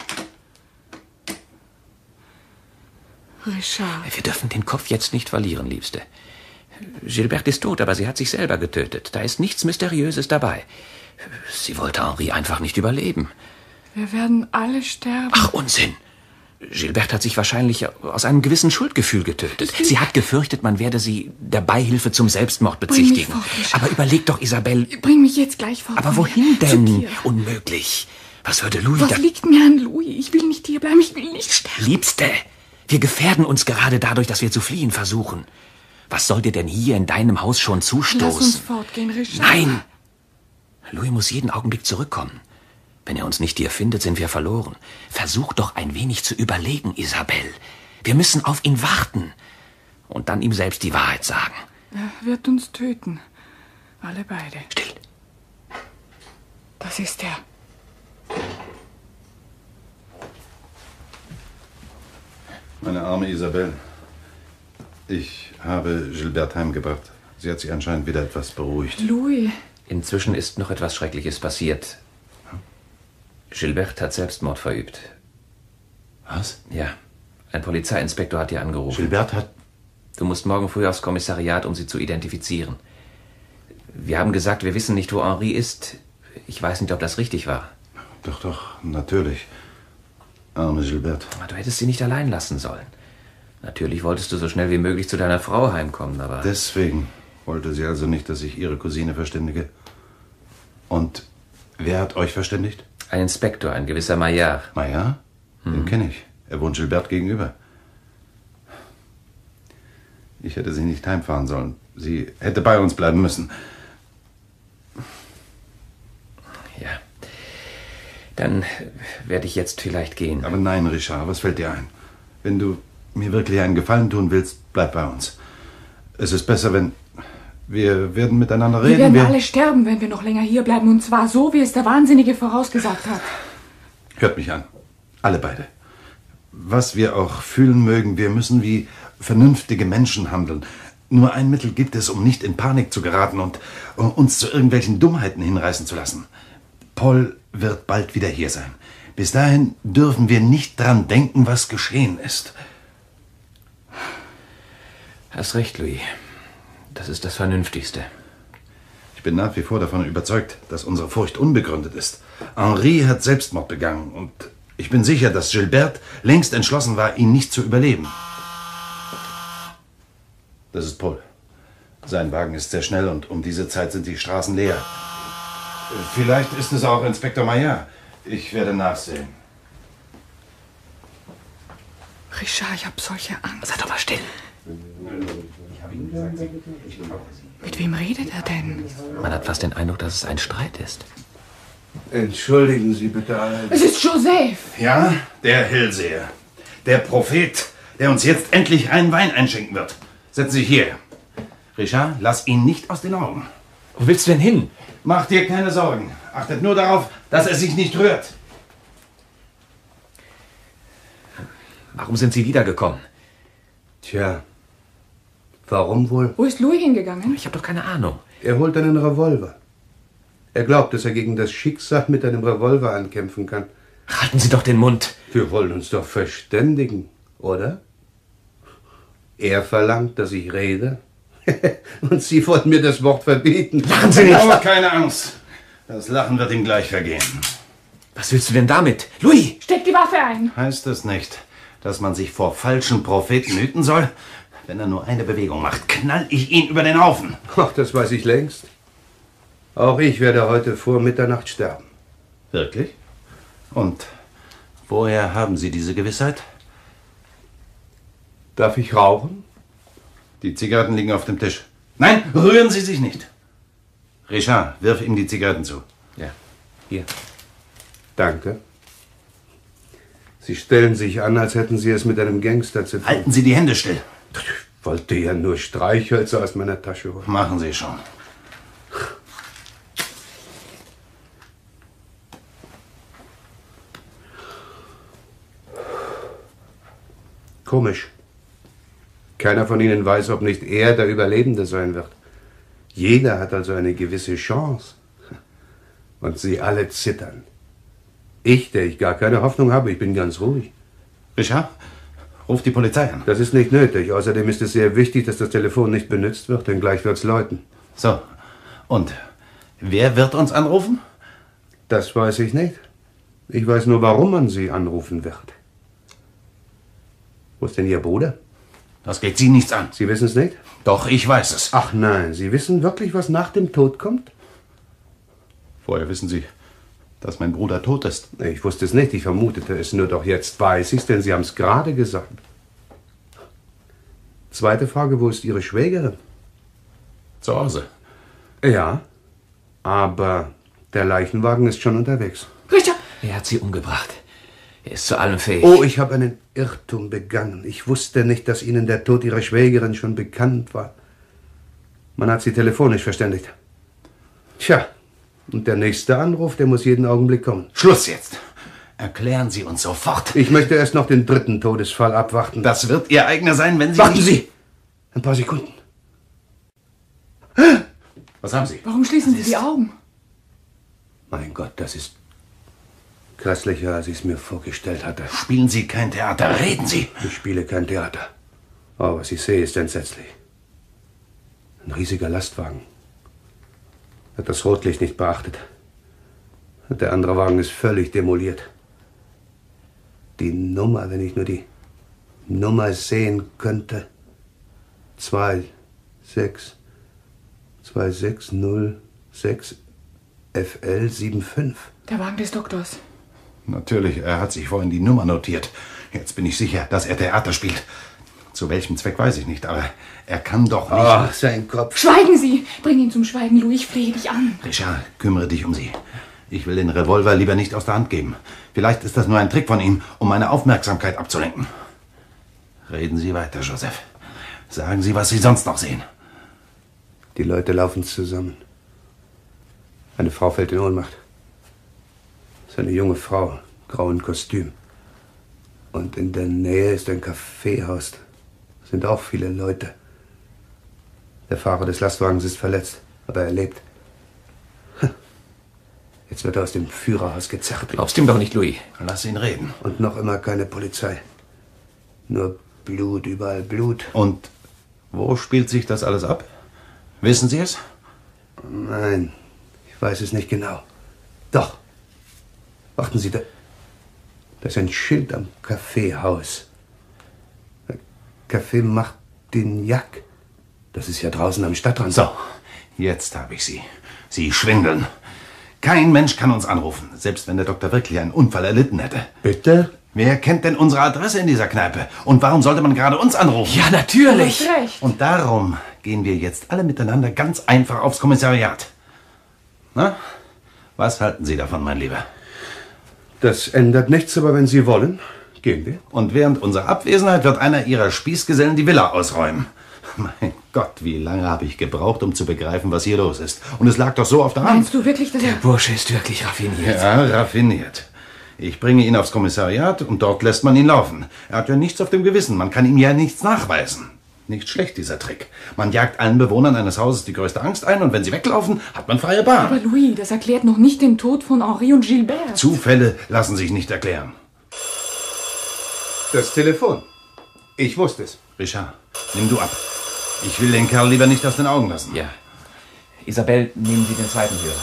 Richard. Wir dürfen den Kopf jetzt nicht verlieren, Liebste. Gilberte ist tot, aber sie hat sich selber getötet. Da ist nichts Mysteriöses dabei. Sie wollte Henri einfach nicht überleben. Wir werden alle sterben. Ach, Unsinn. Gilberte hat sich wahrscheinlich aus einem gewissen Schuldgefühl getötet. Sie hat gefürchtet, man werde sie der Beihilfe zum Selbstmord bezichtigen. Bring mich fort, Richard. Aber überleg doch, Isabel. Bring mich jetzt gleich fort. Aber wohin denn? Unmöglich. Was würde Louis Was liegt mir an Louis? Ich will nicht hier bleiben, ich will nicht sterben. Liebste, wir gefährden uns gerade dadurch, dass wir zu fliehen versuchen. Was soll dir denn hier in deinem Haus schon zustoßen? Lass uns fortgehen, Richard. Nein! Louis muss jeden Augenblick zurückkommen. Wenn er uns nicht hier findet, sind wir verloren. Versuch doch ein wenig zu überlegen, Isabel. Wir müssen auf ihn warten und dann ihm selbst die Wahrheit sagen. Er wird uns töten. Alle beide. Still. Das ist er. Meine arme Isabel. Ich habe Gilberte heimgebracht. Sie hat sich anscheinend wieder etwas beruhigt. Louis. Inzwischen ist noch etwas Schreckliches passiert. Gilberte hat Selbstmord verübt. Was? Ja. Ein Polizeiinspektor hat ihr angerufen. Gilberte hat... Du musst morgen früh aufs Kommissariat, um sie zu identifizieren. Wir haben gesagt, wir wissen nicht, wo Henri ist. Ich weiß nicht, ob das richtig war. Doch, natürlich. Arme Gilberte. Du hättest sie nicht allein lassen sollen. Natürlich wolltest du so schnell wie möglich zu deiner Frau heimkommen, aber... Deswegen wollte sie also nicht, dass ich ihre Cousine verständige. Und wer hat euch verständigt? Ein Inspektor, ein gewisser Maillard. Maillard? Den kenne ich. Er wohnt Gilberte gegenüber. Ich hätte sie nicht heimfahren sollen. Sie hätte bei uns bleiben müssen. Ja. Dann werde ich jetzt vielleicht gehen. Aber nein, Richard, was fällt dir ein? Wenn du mir wirklich einen Gefallen tun willst, bleib bei uns. Es ist besser, wenn... Wir werden miteinander reden. Wir werden alle sterben, wenn wir noch länger hier bleiben. Und zwar so, wie es der Wahnsinnige vorausgesagt hat. Hört mich an. Alle beide. Was wir auch fühlen mögen, wir müssen wie vernünftige Menschen handeln. Nur ein Mittel gibt es, um nicht in Panik zu geraten und uns zu irgendwelchen Dummheiten hinreißen zu lassen. Paul wird bald wieder hier sein. Bis dahin dürfen wir nicht dran denken, was geschehen ist. Hast recht, Louis. Das ist das Vernünftigste. Ich bin nach wie vor davon überzeugt, dass unsere Furcht unbegründet ist. Henri hat Selbstmord begangen und ich bin sicher, dass Gilberte längst entschlossen war, ihn nicht zu überleben. Das ist Paul. Sein Wagen ist sehr schnell und um diese Zeit sind die Straßen leer. Vielleicht ist es auch Inspektor Maillard. Ich werde nachsehen. Richard, ich habe solche Angst. Sei doch mal still. Mit wem redet er denn? Man hat fast den Eindruck, dass es ein Streit ist. Entschuldigen Sie bitte alle. Es ist Joseph. Ja, der Hellseher. Der Prophet, der uns jetzt endlich reinen Wein einschenken wird. Setzen Sie sich hier. Richard, lass ihn nicht aus den Augen. Wo willst du denn hin? Mach dir keine Sorgen. Achtet nur darauf, dass er sich nicht rührt. Warum sind Sie wiedergekommen? Tja, warum wohl? Wo ist Louis hingegangen? Ich habe doch keine Ahnung. Er holt einen Revolver. Er glaubt, dass er gegen das Schicksal mit einem Revolver ankämpfen kann. Halten Sie doch den Mund. Wir wollen uns doch verständigen, oder? Er verlangt, dass ich rede. Und Sie wollten mir das Wort verbieten. Lachen Sie nicht! Aber keine Angst. Das Lachen wird ihm gleich vergehen. Was willst du denn damit? Louis! Steck die Waffe ein! Heißt es nicht, dass man sich vor falschen Propheten hüten soll? Wenn er nur eine Bewegung macht, knall ich ihn über den Haufen. Ach, das weiß ich längst. Auch ich werde heute vor Mitternacht sterben. Wirklich? Und woher haben Sie diese Gewissheit? Darf ich rauchen? Die Zigaretten liegen auf dem Tisch. Nein, rühren Sie sich nicht. Richard, wirf ihm die Zigaretten zu. Ja, hier. Danke. Sie stellen sich an, als hätten Sie es mit einem Gangster zu tun. Halten Sie die Hände still. Ich wollte ja nur Streichhölzer aus meiner Tasche holen. Machen Sie schon. Komisch. Keiner von Ihnen weiß, ob nicht er der Überlebende sein wird. Jeder hat also eine gewisse Chance. Und Sie alle zittern. Ich, der ich gar keine Hoffnung habe, ich bin ganz ruhig. Richard, ruf die Polizei an. Das ist nicht nötig. Außerdem ist es sehr wichtig, dass das Telefon nicht benutzt wird, denn gleich wird's läuten. So, und wer wird uns anrufen? Das weiß ich nicht. Ich weiß nur, warum man Sie anrufen wird. Wo ist denn Ihr Bruder? Das geht Sie nichts an. Sie wissen es nicht? Doch, ich weiß es. Ach nein, Sie wissen wirklich, was nach dem Tod kommt? Woher wissen Sie, dass mein Bruder tot ist? Ich wusste es nicht, ich vermutete es. Nur doch jetzt weiß ich es, denn Sie haben es gerade gesagt. Zweite Frage, wo ist Ihre Schwägerin? Zu Hause. Ja, aber der Leichenwagen ist schon unterwegs. Richard! Er hat sie umgebracht. Er ist zu allem fähig. Oh, ich habe einen Irrtum begangen. Ich wusste nicht, dass Ihnen der Tod Ihrer Schwägerin schon bekannt war. Man hat sie telefonisch verständigt. Tja, und der nächste Anruf, der muss jeden Augenblick kommen. Schluss jetzt. Erklären Sie uns sofort. Ich möchte erst noch den dritten Todesfall abwarten. Das wird Ihr eigener sein, wenn Sie... Warten Sie! Ein paar Sekunden. Was haben Sie? Warum schließen Sie die Augen? Mein Gott, das ist grässlicher, als ich es mir vorgestellt hatte. Spielen Sie kein Theater, reden Sie. Ich spiele kein Theater. Oh, was ich sehe, ist entsetzlich. Ein riesiger Lastwagen. Hat das Rotlicht nicht beachtet. Der andere Wagen ist völlig demoliert. Die Nummer, wenn ich nur die Nummer sehen könnte. 2606 FL 75. Der Wagen des Doktors. Natürlich, er hat sich vorhin die Nummer notiert. Jetzt bin ich sicher, dass er Theater spielt. Zu welchem Zweck weiß ich nicht, aber er kann doch nicht... Ach, sein Kopf. Schweigen Sie! Bring ihn zum Schweigen, Louis, ich flehe dich an. Richard, kümmere dich um sie. Ich will den Revolver lieber nicht aus der Hand geben. Vielleicht ist das nur ein Trick von ihm, um meine Aufmerksamkeit abzulenken. Reden Sie weiter, Joseph. Sagen Sie, was Sie sonst noch sehen. Die Leute laufen zusammen. Eine Frau fällt in Ohnmacht. Das ist eine junge Frau, grauen Kostüm. Und in der Nähe ist ein Kaffeehaus. Da sind auch viele Leute. Der Fahrer des Lastwagens ist verletzt, aber er lebt. Jetzt wird er aus dem Führerhaus gezerrt. Glaubst ihm doch nicht, Louis. Lass ihn reden. Und noch immer keine Polizei. Nur Blut, überall Blut. Und wo spielt sich das alles ab? Wissen Sie es? Nein, ich weiß es nicht genau. Doch. Warten Sie, da ist ein Schild am Kaffeehaus. Café Martignac. Das ist ja draußen am Stadtrand. So, jetzt habe ich Sie. Sie schwindeln. Kein Mensch kann uns anrufen, selbst wenn der Doktor wirklich einen Unfall erlitten hätte. Bitte? Wer kennt denn unsere Adresse in dieser Kneipe? Und warum sollte man gerade uns anrufen? Ja, natürlich. Du hast recht. Und darum gehen wir jetzt alle miteinander ganz einfach aufs Kommissariat. Na, was halten Sie davon, mein Lieber? Das ändert nichts, aber wenn Sie wollen, gehen wir. Und während unserer Abwesenheit wird einer Ihrer Spießgesellen die Villa ausräumen. Mein Gott, wie lange habe ich gebraucht, um zu begreifen, was hier los ist. Und es lag doch so auf der Hand. Meinst du wirklich, dass Der er... Bursche ist wirklich raffiniert. Ja, raffiniert. Ich bringe ihn aufs Kommissariat und dort lässt man ihn laufen. Er hat ja nichts auf dem Gewissen. Man kann ihm ja nichts nachweisen. Nicht schlecht, dieser Trick. Man jagt allen Bewohnern eines Hauses die größte Angst ein und wenn sie weglaufen, hat man freie Bahn. Aber Louis, das erklärt noch nicht den Tod von Henri und Gilbert. Zufälle lassen sich nicht erklären. Das Telefon. Ich wusste es. Richard, nimm du ab. Ich will den Kerl lieber nicht aus den Augen lassen. Ja. Isabelle, nehmen Sie den zweiten Hörer.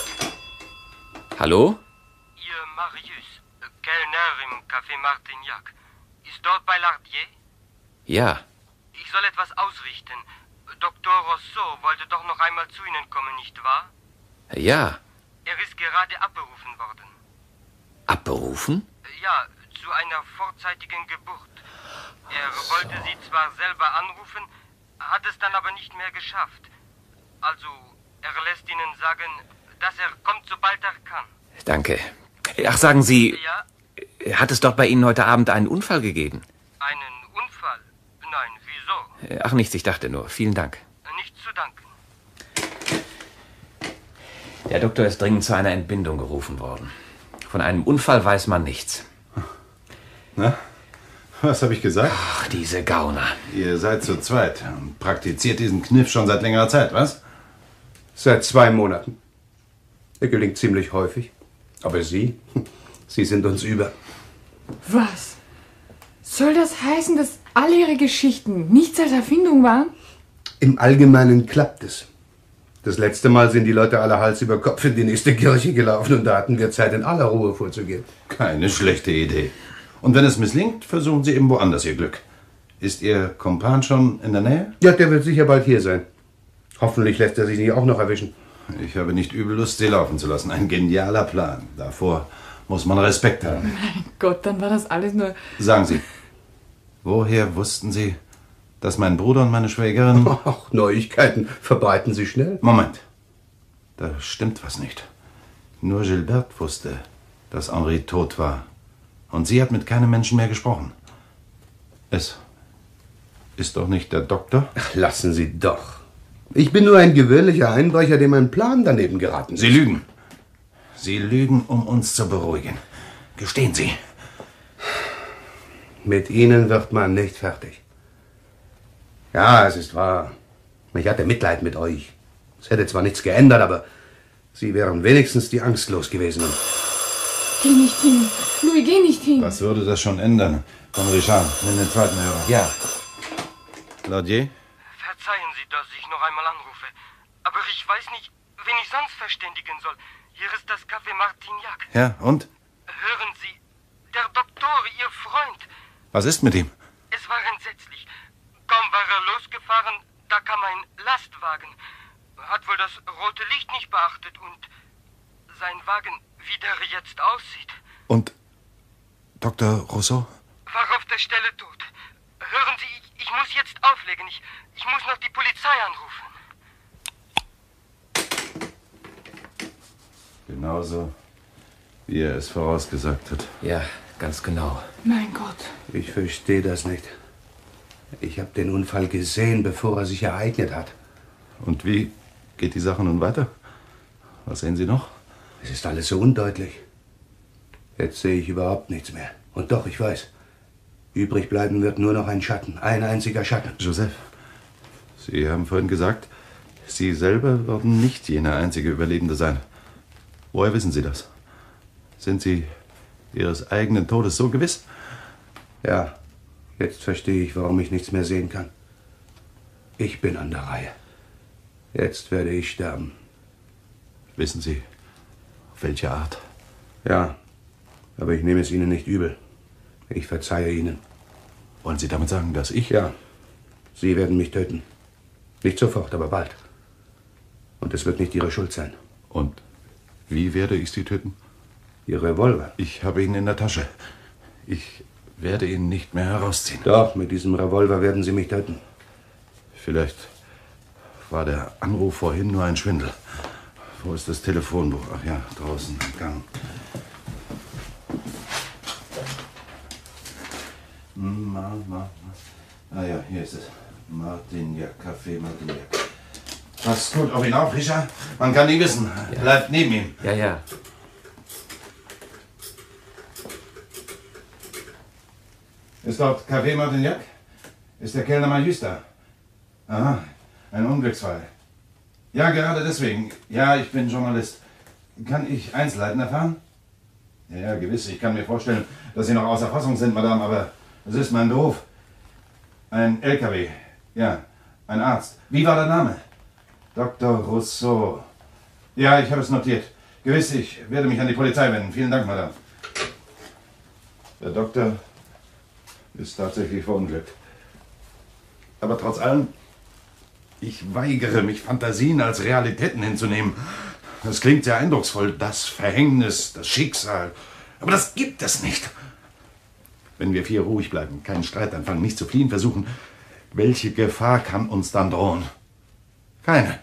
Hallo? Ihr Marius, Kellner im Café Martignac. Ist dort bei Lardier? Ja. Ich soll etwas ausrichten. Dr. Rousseau wollte doch noch einmal zu Ihnen kommen, nicht wahr? Ja. Er ist gerade abberufen worden. Abberufen? Ja, zu einer vorzeitigen Geburt. Er wollte Sie zwar selber anrufen, hat es dann aber nicht mehr geschafft. Also, er lässt Ihnen sagen, dass er kommt, sobald er kann. Danke. Ach, sagen Sie, Ja? hat es dort bei Ihnen heute Abend einen Unfall gegeben? Einen Unfall? Nein, wieso? Ach, nichts, ich dachte nur. Vielen Dank. Nicht zu danken. Der Doktor ist dringend zu einer Entbindung gerufen worden. Von einem Unfall weiß man nichts. Na, was habe ich gesagt? Ach, diese Gauner. Ihr seid zu zweit und praktiziert diesen Kniff schon seit längerer Zeit, was? Seit 2 Monaten. Er gelingt ziemlich häufig. Aber Sie sind uns über. Was? Soll das heißen, dass alle Ihre Geschichten nichts als Erfindung waren? Im Allgemeinen klappt es. Das letzte Mal sind die Leute alle Hals über Kopf in die nächste Kirche gelaufen und da hatten wir Zeit, in aller Ruhe vorzugehen. Keine schlechte Idee. Und wenn es misslingt, versuchen Sie eben woanders Ihr Glück. Ist Ihr Kumpan schon in der Nähe? Ja, der wird sicher bald hier sein. Hoffentlich lässt er sich nicht auch noch erwischen. Ich habe nicht übel Lust, Sie laufen zu lassen. Ein genialer Plan. Davor muss man Respekt haben. Mein Gott, dann war das alles nur... Sagen Sie, woher wussten Sie, dass mein Bruder und meine Schwägerin... Ach, Neuigkeiten verbreiten sich schnell. Moment. Da stimmt was nicht. Nur Gilbert wusste, dass Henri tot war. Und sie hat mit keinem Menschen mehr gesprochen. Es ist doch nicht der Doktor? Ach, lassen Sie doch. Ich bin nur ein gewöhnlicher Einbrecher, dem ein Plan daneben geraten ist. Sie lügen. Sie lügen, um uns zu beruhigen. Gestehen Sie. Mit Ihnen wird man nicht fertig. Ja, es ist wahr. Ich hatte Mitleid mit euch. Es hätte zwar nichts geändert, aber Sie wären wenigstens die Angst los gewesen. Geh nicht hin. Louis, geh nicht hin. Was würde das schon ändern? Komm, Richard, nimm den zweiten Hörer. Ja. Laudier? Verzeihen Sie, dass ich noch einmal anrufe. Aber ich weiß nicht, wen ich sonst verständigen soll. Hier ist das Café Martignac. Ja, und? Hören Sie, der Doktor, Ihr Freund. Was ist mit ihm? Es war entsetzlich. Kaum war er losgefahren, da kam ein Lastwagen. Hat wohl das rote Licht nicht beachtet und sein Wagen, wie der jetzt aussieht. Und Dr. Rousseau? War auf der Stelle tot. Hören Sie, ich muss jetzt auflegen. Ich muss noch die Polizei anrufen. Genauso, wie er es vorausgesagt hat. Ja, ganz genau. Mein Gott. Ich verstehe das nicht. Ich habe den Unfall gesehen, bevor er sich ereignet hat. Und wie geht die Sache nun weiter? Was sehen Sie noch? Es ist alles so undeutlich. Jetzt sehe ich überhaupt nichts mehr. Und doch, ich weiß, übrig bleiben wird nur noch ein Schatten. Ein einziger Schatten. Joseph, Sie haben vorhin gesagt, Sie selber würden nicht jener einzige Überlebende sein. Woher wissen Sie das? Sind Sie Ihres eigenen Todes so gewiss? Ja, jetzt verstehe ich, warum ich nichts mehr sehen kann. Ich bin an der Reihe. Jetzt werde ich sterben. Wissen Sie, auf welche Art? Ja, aber ich nehme es Ihnen nicht übel. Ich verzeihe Ihnen. Wollen Sie damit sagen, dass ich... Ja, Sie werden mich töten. Nicht sofort, aber bald. Und es wird nicht Ihre Schuld sein. Und wie werde ich Sie töten? Ihr Revolver. Ich habe ihn in der Tasche. Ich werde ihn nicht mehr herausziehen. Doch, mit diesem Revolver werden Sie mich töten. Vielleicht war der Anruf vorhin nur ein Schwindel. Wo ist das Telefonbuch? Ach ja, draußen im Gang. Ah ja, hier ist es. Martignac, Café Martignac. Passt gut auf ihn auf, Richard. Man kann nie wissen. Ja. Bleibt neben ihm. Ja, ja. Ist dort Café Martignac? Ist der Kellner Majus da? Aha, ein Unglücksfall. Ja, gerade deswegen. Ja, ich bin Journalist. Kann ich Einzelheiten erfahren? Ja, gewiss. Ich kann mir vorstellen, dass Sie noch außer Fassung sind, Madame, aber es ist mein Beruf. Ein LKW. Ja, ein Arzt. Wie war der Name? Dr. Rousseau. Ja, ich habe es notiert. Gewiss, ich werde mich an die Polizei wenden. Vielen Dank, Madame. Der Doktor ist tatsächlich verunglückt. Aber trotz allem, ich weigere mich, Fantasien als Realitäten hinzunehmen. Das klingt sehr eindrucksvoll. Das Verhängnis, das Schicksal. Aber das gibt es nicht. Wenn wir 4 ruhig bleiben, keinen Streit anfangen, nicht zu fliehen versuchen, welche Gefahr kann uns dann drohen? Keine.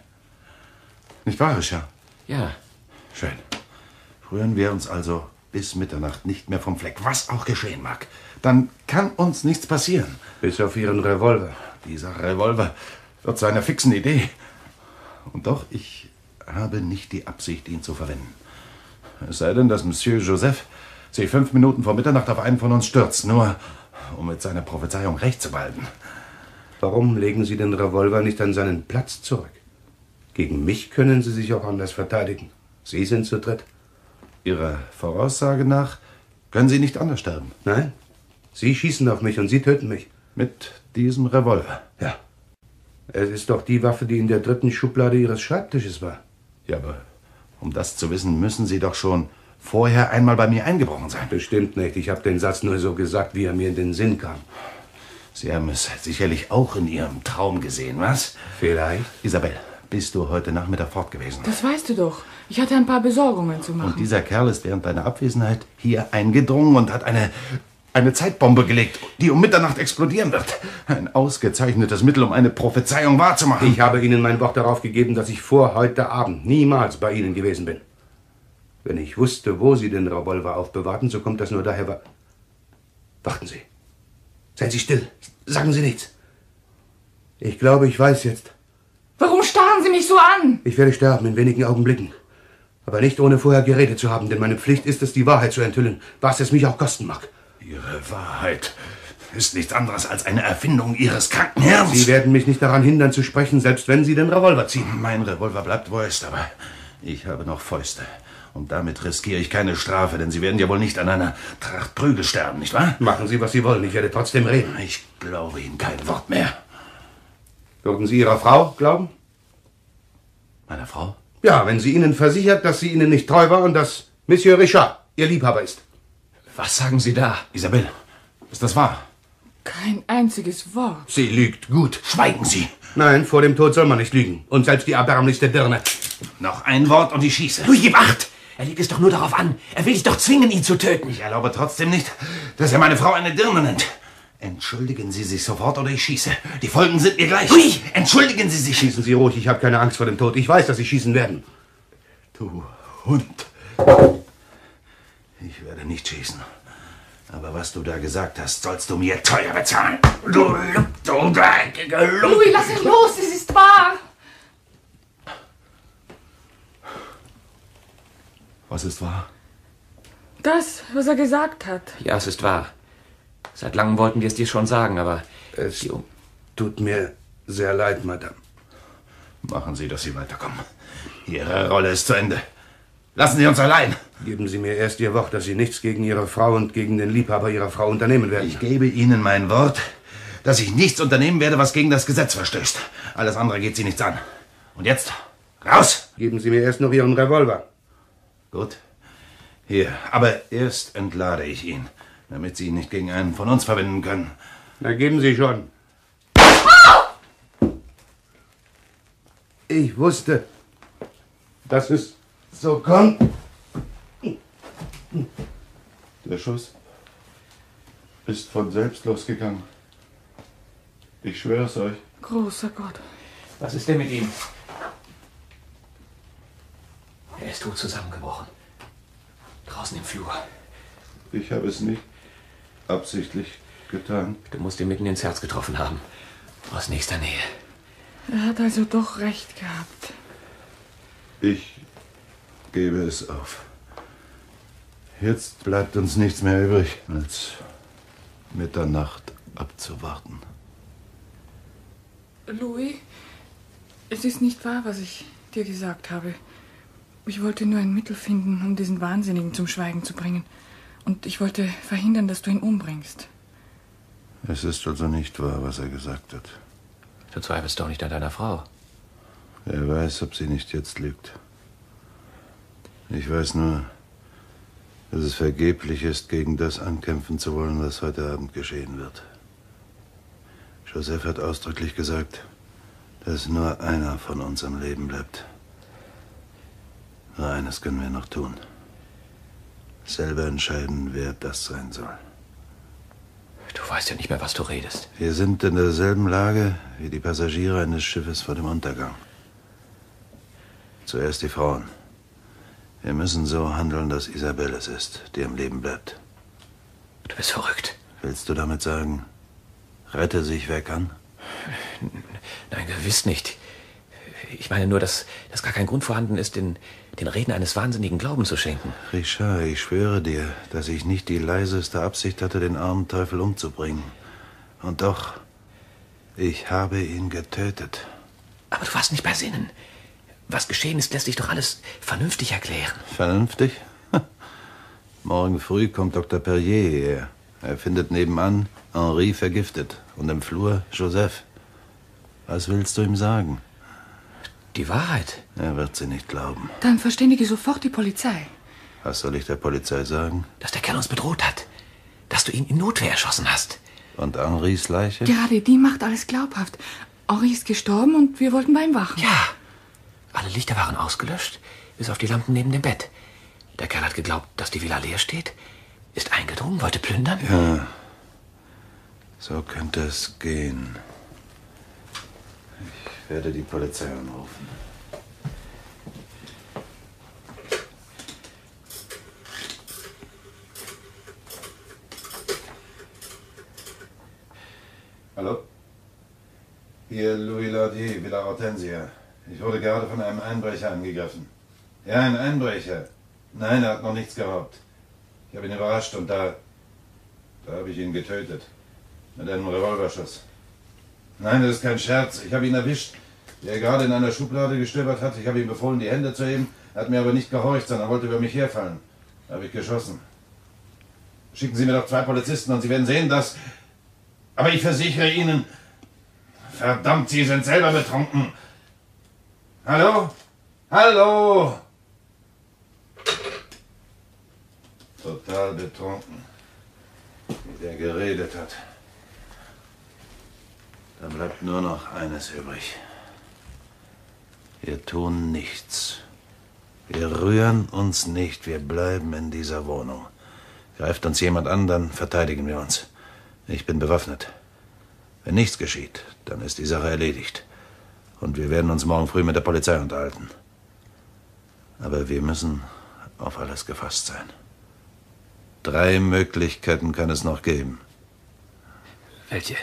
Nicht wahr, Richard? Ja. Schön. Rühren wir uns also bis Mitternacht nicht mehr vom Fleck, was auch geschehen mag. Dann kann uns nichts passieren. Bis auf Ihren Revolver. Dieser Revolver wird zu einer fixen Idee. Und doch, ich habe nicht die Absicht, ihn zu verwenden. Es sei denn, dass Monsieur Joseph sich 5 Minuten vor Mitternacht auf einen von uns stürzt, nur um mit seiner Prophezeiung recht zu behalten. Warum legen Sie den Revolver nicht an seinen Platz zurück? Gegen mich können Sie sich auch anders verteidigen. Sie sind zu dritt. Ihrer Voraussage nach können Sie nicht anders sterben. Nein, Sie schießen auf mich und Sie töten mich. Mit diesem Revolver? Ja. Es ist doch die Waffe, die in der 3. Schublade Ihres Schreibtisches war. Ja, aber um das zu wissen, müssen Sie doch schon vorher einmal bei mir eingebrochen sein. Bestimmt nicht. Ich habe den Satz nur so gesagt, wie er mir in den Sinn kam. Sie haben es sicherlich auch in Ihrem Traum gesehen, was? Vielleicht. Isabel, bist du heute Nachmittag fort gewesen? Das weißt du doch. Ich hatte ein paar Besorgungen zu machen. Und dieser Kerl ist während deiner Abwesenheit hier eingedrungen und hat eine Zeitbombe gelegt, die um Mitternacht explodieren wird. Ein ausgezeichnetes Mittel, um eine Prophezeiung wahrzumachen. Ich habe Ihnen mein Wort darauf gegeben, dass ich vor heute Abend niemals bei Ihnen gewesen bin. Wenn ich wusste, wo Sie den Revolver aufbewahrten, so kommt das nur daher. Warten Sie. Seien Sie still. Sagen Sie nichts. Ich glaube, ich weiß jetzt. Warum starren Sie mich so an? Ich werde sterben in wenigen Augenblicken. Aber nicht ohne vorher geredet zu haben, denn meine Pflicht ist es, die Wahrheit zu enthüllen, was es mich auch kosten mag. Ihre Wahrheit ist nichts anderes als eine Erfindung Ihres kranken Hirns. Sie werden mich nicht daran hindern zu sprechen, selbst wenn Sie den Revolver ziehen. Mein Revolver bleibt, wo er ist, aber ich habe noch Fäuste. Und damit riskiere ich keine Strafe, denn Sie werden ja wohl nicht an einer Tracht Prügel sterben, nicht wahr? Machen Sie, was Sie wollen, ich werde trotzdem reden. Ich glaube Ihnen kein Wort mehr. Würden Sie Ihrer Frau glauben? Meiner Frau? Ja, wenn sie Ihnen versichert, dass sie Ihnen nicht treu war und dass Monsieur Richard Ihr Liebhaber ist. Was sagen Sie da? Isabel, ist das wahr? Kein einziges Wort. Sie lügt. Gut. Schweigen Sie. Nein, vor dem Tod soll man nicht lügen. Und selbst die erbärmlichste Dirne. Noch ein Wort und ich schieße. Louis, gib Acht! Er legt es doch nur darauf an. Er will dich doch zwingen, ihn zu töten. Ich erlaube trotzdem nicht, dass er meine Frau eine Dirne nennt. Entschuldigen Sie sich sofort oder ich schieße. Die Folgen sind mir gleich. Louis, entschuldigen Sie sich. Schießen Sie ruhig, ich habe keine Angst vor dem Tod. Ich weiß, dass Sie schießen werden. Du Hund. Ich werde nicht schießen. Aber was du da gesagt hast, sollst du mir teuer bezahlen. Du dreckige Lump. Louis, lass ihn los, es ist wahr. Was ist wahr? Das, was er gesagt hat. Ja, es ist wahr. Seit langem wollten wir es dir schon sagen, aber... Es tut mir sehr leid, Madame. Machen Sie, dass Sie weiterkommen. Ihre Rolle ist zu Ende. Lassen Sie uns allein. Geben Sie mir erst Ihr Wort, dass Sie nichts gegen Ihre Frau und gegen den Liebhaber Ihrer Frau unternehmen werden. Ich gebe Ihnen mein Wort, dass ich nichts unternehmen werde, was gegen das Gesetz verstößt. Alles andere geht Sie nichts an. Und jetzt, raus! Geben Sie mir erst noch Ihren Revolver. Gut. Hier, aber erst entlade ich ihn, damit Sie ihn nicht gegen einen von uns verwenden können. Na, geben Sie schon. Ich wusste, dass es so kommt. Der Schuss ist von selbst losgegangen. Ich schwöre es euch. Großer Gott. Was ist denn mit ihm? Er ist tot zusammengebrochen. Draußen im Flur. Ich habe es nicht absichtlich getan. Du musst ihn mitten ins Herz getroffen haben. Aus nächster Nähe. Er hat also doch recht gehabt. Ich gebe es auf. Jetzt bleibt uns nichts mehr übrig, als Mitternacht abzuwarten. Louis, es ist nicht wahr, was ich dir gesagt habe. Ich wollte nur ein Mittel finden, um diesen Wahnsinnigen zum Schweigen zu bringen. Und ich wollte verhindern, dass du ihn umbringst. Es ist also nicht wahr, was er gesagt hat. Du zweifelst doch nicht an deiner Frau. Wer weiß, ob sie nicht jetzt lügt. Ich weiß nur, dass es vergeblich ist, gegen das ankämpfen zu wollen, was heute Abend geschehen wird. Joseph hat ausdrücklich gesagt, dass nur einer von uns am Leben bleibt. Nur eines können wir noch tun. Selber entscheiden, wer das sein soll. Du weißt ja nicht mehr, was du redest. Wir sind in derselben Lage wie die Passagiere eines Schiffes vor dem Untergang. Zuerst die Frauen. Wir müssen so handeln, dass Isabelle es ist, die am Leben bleibt. Du bist verrückt. Willst du damit sagen, rette sich, wer kann? Nein, gewiss nicht. Ich meine nur, dass gar kein Grund vorhanden ist, den Reden eines Wahnsinnigen Glauben zu schenken. Richard, ich schwöre dir, dass ich nicht die leiseste Absicht hatte, den armen Teufel umzubringen. Und doch, ich habe ihn getötet. Aber du warst nicht bei Sinnen. Was geschehen ist, lässt sich doch alles vernünftig erklären. Vernünftig? Morgen früh kommt Dr. Perrier her. Er findet nebenan Henri vergiftet und im Flur Joseph. Was willst du ihm sagen? Die Wahrheit. Er wird sie nicht glauben. Dann verständige sofort die Polizei. Was soll ich der Polizei sagen? Dass der Kerl uns bedroht hat. Dass du ihn in Notwehr erschossen hast. Und Henris Leiche? Gerade die macht alles glaubhaft. Henri ist gestorben und wir wollten bei ihm wachen. Ja. Alle Lichter waren ausgelöscht, bis auf die Lampen neben dem Bett. Der Kerl hat geglaubt, dass die Villa leer steht, ist eingedrungen, wollte plündern. Ja, so könnte es gehen. Ich werde die Polizei anrufen. Hallo? Hier Louis Lardier, Villa Hortensia. Ich wurde gerade von einem Einbrecher angegriffen. Ja, ein Einbrecher. Nein, er hat noch nichts geraubt. Ich habe ihn überrascht und da habe ich ihn getötet. Mit einem Revolverschuss. Nein, das ist kein Scherz. Ich habe ihn erwischt, wie er gerade in einer Schublade gestöbert hat. Ich habe ihm befohlen, die Hände zu heben. Er hat mir aber nicht gehorcht, sondern wollte über mich herfallen. Da habe ich geschossen. Schicken Sie mir doch 2 Polizisten und Sie werden sehen, dass... Aber ich versichere Ihnen... Verdammt, Sie sind selber betrunken. Hallo? Hallo? Total betrunken. Wie der geredet hat. Dann bleibt nur noch eines übrig. Wir tun nichts. Wir rühren uns nicht. Wir bleiben in dieser Wohnung. Greift uns jemand an, dann verteidigen wir uns. Ich bin bewaffnet. Wenn nichts geschieht, dann ist die Sache erledigt. Und wir werden uns morgen früh mit der Polizei unterhalten. Aber wir müssen auf alles gefasst sein. 3 Möglichkeiten kann es noch geben. Welche?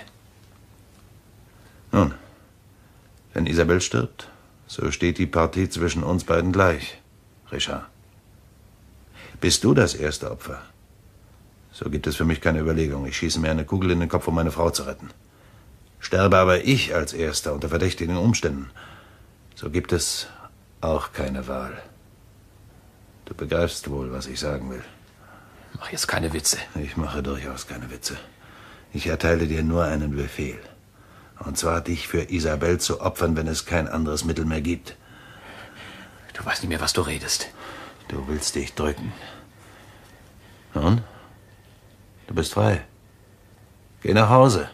Nun, wenn Isabelle stirbt, so steht die Partie zwischen uns beiden gleich, Richard. Bist du das erste Opfer? So gibt es für mich keine Überlegung. Ich schieße mir eine Kugel in den Kopf, um meine Frau zu retten. Sterbe aber ich als Erster unter verdächtigen Umständen, so gibt es auch keine Wahl. Du begreifst wohl, was ich sagen will. Mach jetzt keine Witze. Ich mache durchaus keine Witze. Ich erteile dir nur einen Befehl. Und zwar, dich für Isabelle zu opfern, wenn es kein anderes Mittel mehr gibt. Du weißt nicht mehr, was du redest. Du willst dich drücken. Nun? Du bist frei. Geh nach Hause.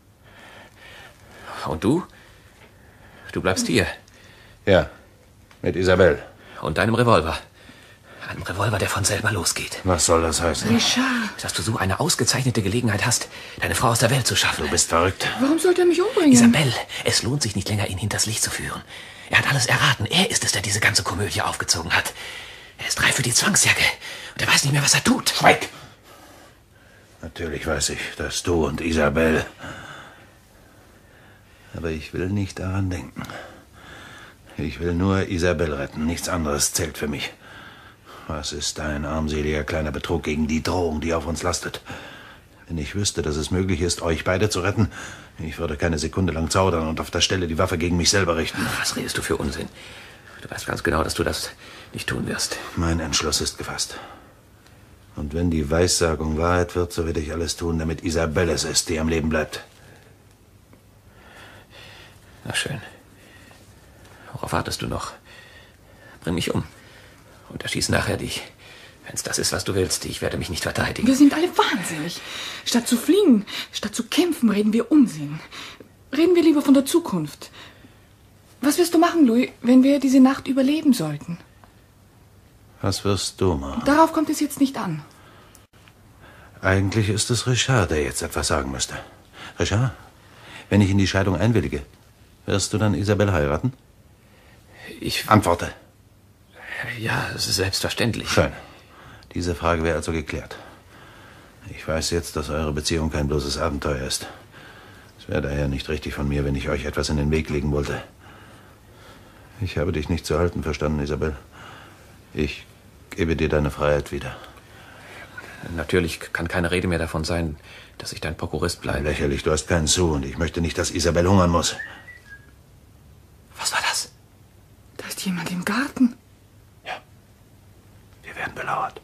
Und du? Du bleibst hier. Ja, mit Isabelle. Und deinem Revolver. Einem Revolver, der von selber losgeht. Was soll das heißen? Richard! Dass du so eine ausgezeichnete Gelegenheit hast, deine Frau aus der Welt zu schaffen. Du bist verrückt. Warum sollte er mich umbringen? Isabelle, es lohnt sich nicht länger, ihn hinters Licht zu führen. Er hat alles erraten. Er ist es, der diese ganze Komödie aufgezogen hat. Er ist reif für die Zwangsjacke. Und er weiß nicht mehr, was er tut. Schweig! Natürlich weiß ich, dass du und Isabelle... Aber ich will nicht daran denken. Ich will nur Isabelle retten. Nichts anderes zählt für mich. Was ist ein armseliger kleiner Betrug gegen die Drohung, die auf uns lastet? Wenn ich wüsste, dass es möglich ist, euch beide zu retten, ich würde keine Sekunde lang zaudern und auf der Stelle die Waffe gegen mich selber richten. Was redest du für Unsinn? Du weißt ganz genau, dass du das nicht tun wirst. Mein Entschluss ist gefasst. Und wenn die Weissagung Wahrheit wird, so werde ich alles tun, damit Isabelle es ist, die am Leben bleibt. Na schön. Worauf wartest du noch? Bring mich um. Und erschieß nachher dich. Wenn's das ist, was du willst, ich werde mich nicht verteidigen. Wir sind alle wahnsinnig. Statt zu fliehen, statt zu kämpfen, reden wir Unsinn. Reden wir lieber von der Zukunft. Was wirst du machen, Louis, wenn wir diese Nacht überleben sollten? Was wirst du machen? Darauf kommt es jetzt nicht an. Eigentlich ist es Richard, der jetzt etwas sagen müsste. Richard, wenn ich in die Scheidung einwillige, wirst du dann Isabelle heiraten? Ich antworte. Ja, es ist selbstverständlich. Schön. Diese Frage wäre also geklärt. Ich weiß jetzt, dass eure Beziehung kein bloßes Abenteuer ist. Es wäre daher nicht richtig von mir, wenn ich euch etwas in den Weg legen wollte. Ich habe dich nicht zu halten verstanden, Isabelle. Ich gebe dir deine Freiheit wieder. Natürlich kann keine Rede mehr davon sein, dass ich dein Prokurist bleibe. Lächerlich, du hast keinen Sou und ich möchte nicht, dass Isabelle hungern muss. Was war das? Da ist jemand im Garten. Ja. Wir werden belauert.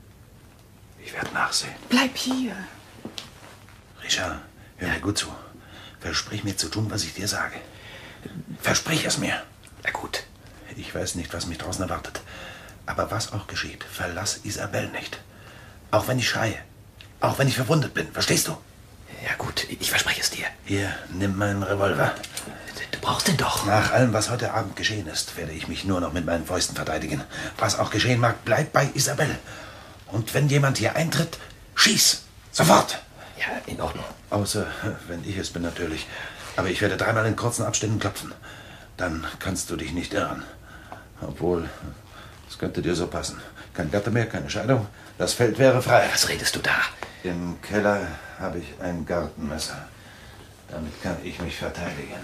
Ich werde nachsehen. Bleib hier. Richard, hör mir gut zu. Versprich mir zu tun, was ich dir sage. Versprich es mir. Na gut. Ich weiß nicht, was mich draußen erwartet. Aber was auch geschieht, verlass Isabelle nicht. Auch wenn ich schreie. Auch wenn ich verwundet bin. Verstehst du? Ja gut, ich verspreche es dir. Hier, nimm meinen Revolver. Du brauchst den doch. Nach allem, was heute Abend geschehen ist, werde ich mich nur noch mit meinen Fäusten verteidigen. Was auch geschehen mag, bleib bei Isabelle. Und wenn jemand hier eintritt, schieß. Sofort. Ja, in Ordnung. Außer, wenn ich es bin natürlich. Aber ich werde 3-mal in kurzen Abständen klopfen. Dann kannst du dich nicht irren. Obwohl, es könnte dir so passen. Kein Gatte mehr, keine Scheidung. Das Feld wäre frei. Was redest du da? Im Keller habe ich ein Gartenmesser. Damit kann ich mich verteidigen.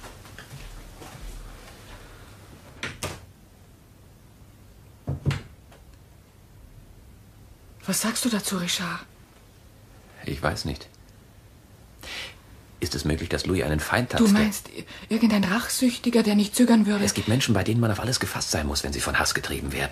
Was sagst du dazu, Richard? Ich weiß nicht. Ist es möglich, dass Louis einen Feind hat? Du meinst, irgendein Rachsüchtiger, der nicht zögern würde? Es gibt Menschen, bei denen man auf alles gefasst sein muss, wenn sie von Hass getrieben werden.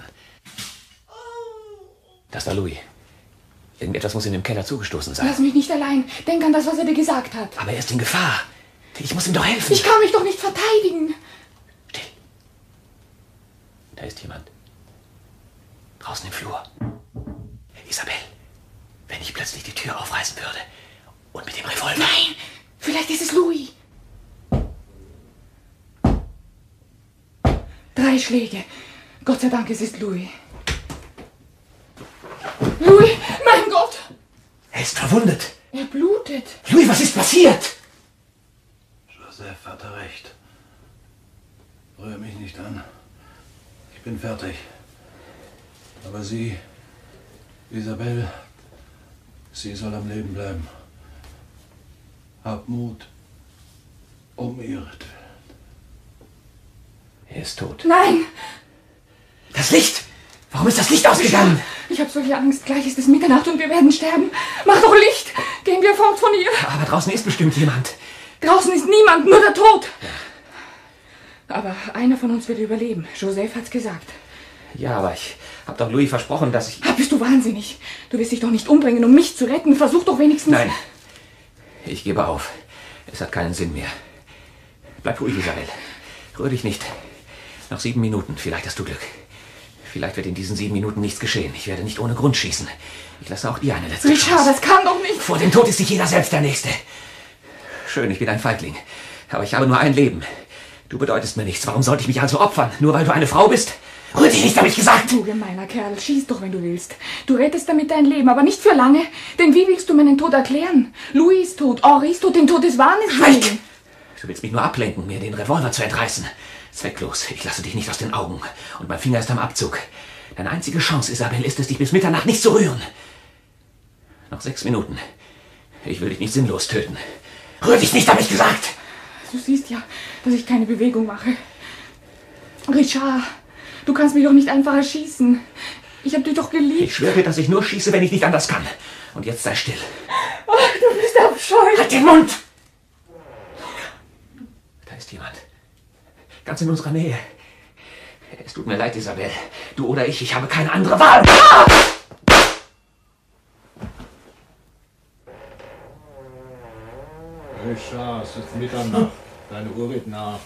Das war Louis. Irgendetwas muss ihm im Keller zugestoßen sein. Lass mich nicht allein. Denk an das, was er dir gesagt hat. Aber er ist in Gefahr. Ich muss ihm doch helfen. Ich kann mich doch nicht verteidigen. Still. Da ist jemand. Draußen im Flur. Isabelle, wenn ich plötzlich die Tür aufreißen würde und mit dem Revolver... Nein, vielleicht ist es Louis. 3 Schläge. Gott sei Dank, es ist Louis. Louis, mein Gott! Er ist verwundet. Er blutet. Louis, was ist passiert? Joseph hatte recht. Rühr mich nicht an. Ich bin fertig. Aber sie, Isabelle, sie soll am Leben bleiben. Hab Mut. Um ihretwillen. Er ist tot. Nein! Das Licht! Warum ist das Licht ausgegangen? Ich habe solche Angst. Gleich ist es Mitternacht und wir werden sterben. Mach doch Licht! Gehen wir fort von hier. Aber draußen ist bestimmt jemand. Draußen ist niemand, nur der Tod. Ja. Aber einer von uns wird überleben. Joseph hat's gesagt. Ja, aber ich habe doch Louis versprochen, dass ich... Bist du wahnsinnig? Du wirst dich doch nicht umbringen, um mich zu retten. Versuch doch wenigstens... Nein, ich gebe auf. Es hat keinen Sinn mehr. Bleib ruhig, Isabelle. Rühr dich nicht. Noch 7 Minuten, vielleicht hast du Glück. Vielleicht wird in diesen 7 Minuten nichts geschehen. Ich werde nicht ohne Grund schießen. Ich lasse auch dir eine letzte Chance. Richard, das kann doch nicht... Vor dem Tod ist sich jeder selbst der Nächste. Schön, ich bin ein Feigling. Aber ich habe nur ein Leben. Du bedeutest mir nichts. Warum sollte ich mich also opfern? Nur weil du eine Frau bist? Rühr dich nicht, habe ich gesagt! Du gemeiner Kerl, schieß doch, wenn du willst. Du rettest damit dein Leben, aber nicht für lange. Denn wie willst du meinen Tod erklären? Louis ist tot, Henri ist tot, den Tod des Wahnes willen. Du willst mich nur ablenken, mir den Revolver zu entreißen. Zwecklos. Ich lasse dich nicht aus den Augen. Und mein Finger ist am Abzug. Deine einzige Chance, Isabelle, ist es, dich bis Mitternacht nicht zu rühren. Noch 6 Minuten. Ich will dich nicht sinnlos töten. Rühr dich nicht, habe ich gesagt! Du siehst ja, dass ich keine Bewegung mache. Richard, du kannst mich doch nicht einfach erschießen. Ich habe dich doch geliebt. Ich schwöre, dass ich nur schieße, wenn ich nicht anders kann. Und jetzt sei still. Oh. scheu. Halt den Mund! Da ist jemand. Ganz in unserer Nähe. Es tut mir leid, Isabel. Du oder ich habe keine andere Wahl. Richard, es ist Mitternacht. Deine Uhr geht nach.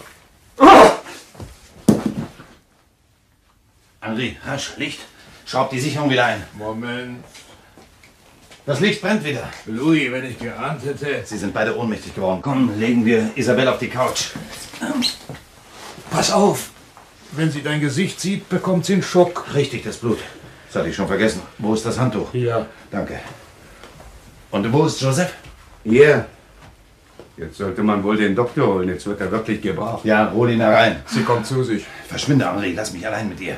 Henri, rasch, Licht. Schraub die Sicherung wieder ein. Moment. Das Licht brennt wieder. Louis, wenn ich geahnt hätte. Sie sind beide ohnmächtig geworden. Komm, legen wir Isabel auf die Couch. Pass auf! Wenn sie dein Gesicht sieht, bekommt sie einen Schock. Richtig, das Blut. Das hatte ich schon vergessen. Wo ist das Handtuch? Hier. Danke. Und wo ist Joseph? Hier. Jetzt sollte man wohl den Doktor holen. Jetzt wird er wirklich gebraucht. Ja, hol ihn herein. Sie kommt zu sich. Verschwinde, Henri. Lass mich allein mit ihr.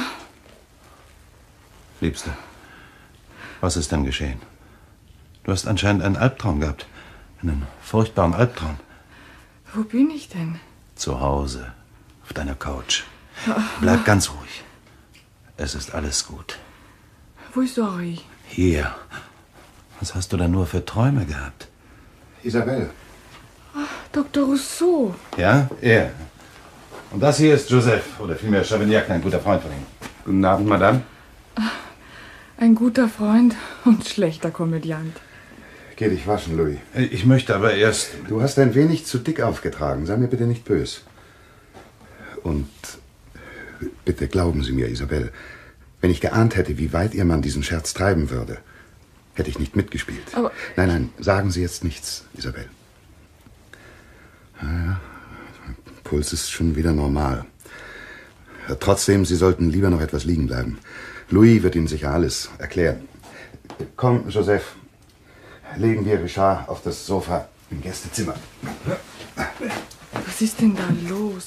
Liebste, was ist denn geschehen? Du hast anscheinend einen Albtraum gehabt. Einen furchtbaren Albtraum. Wo bin ich denn? Zu Hause. Auf deiner Couch. Bleib ganz ruhig. Es ist alles gut. Wo ist Henri? Hier. Was hast du denn nur für Träume gehabt? Isabel. Dr. Rousseau. Ja, er. Und das hier ist Joseph, oder vielmehr Chavignac, ein guter Freund von ihm. Guten Abend, Madame. Ein guter Freund und schlechter Komödiant. Geh dich waschen, Louis. Ich möchte aber erst... Du hast ein wenig zu dick aufgetragen. Sei mir bitte nicht böse. Und bitte glauben Sie mir, Isabel, wenn ich geahnt hätte, wie weit Ihr Mann diesen Scherz treiben würde, hätte ich nicht mitgespielt. Aber Nein, sagen Sie jetzt nichts, Isabel. Ja, Puls ist schon wieder normal. Trotzdem, Sie sollten lieber noch etwas liegen bleiben. Louis wird Ihnen sicher alles erklären. Komm, Joseph, legen wir Richard auf das Sofa im Gästezimmer. was ist denn da los?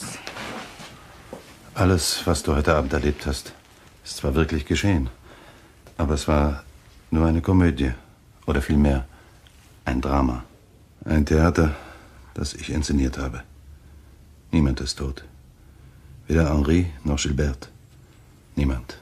Alles, was du heute Abend erlebt hast, ist zwar wirklich geschehen, aber es war nur eine Komödie. Oder vielmehr ein Drama. Ein Theater, das ich inszeniert habe. Niemand ist tot. Weder Henri noch Gilberte. Niemand.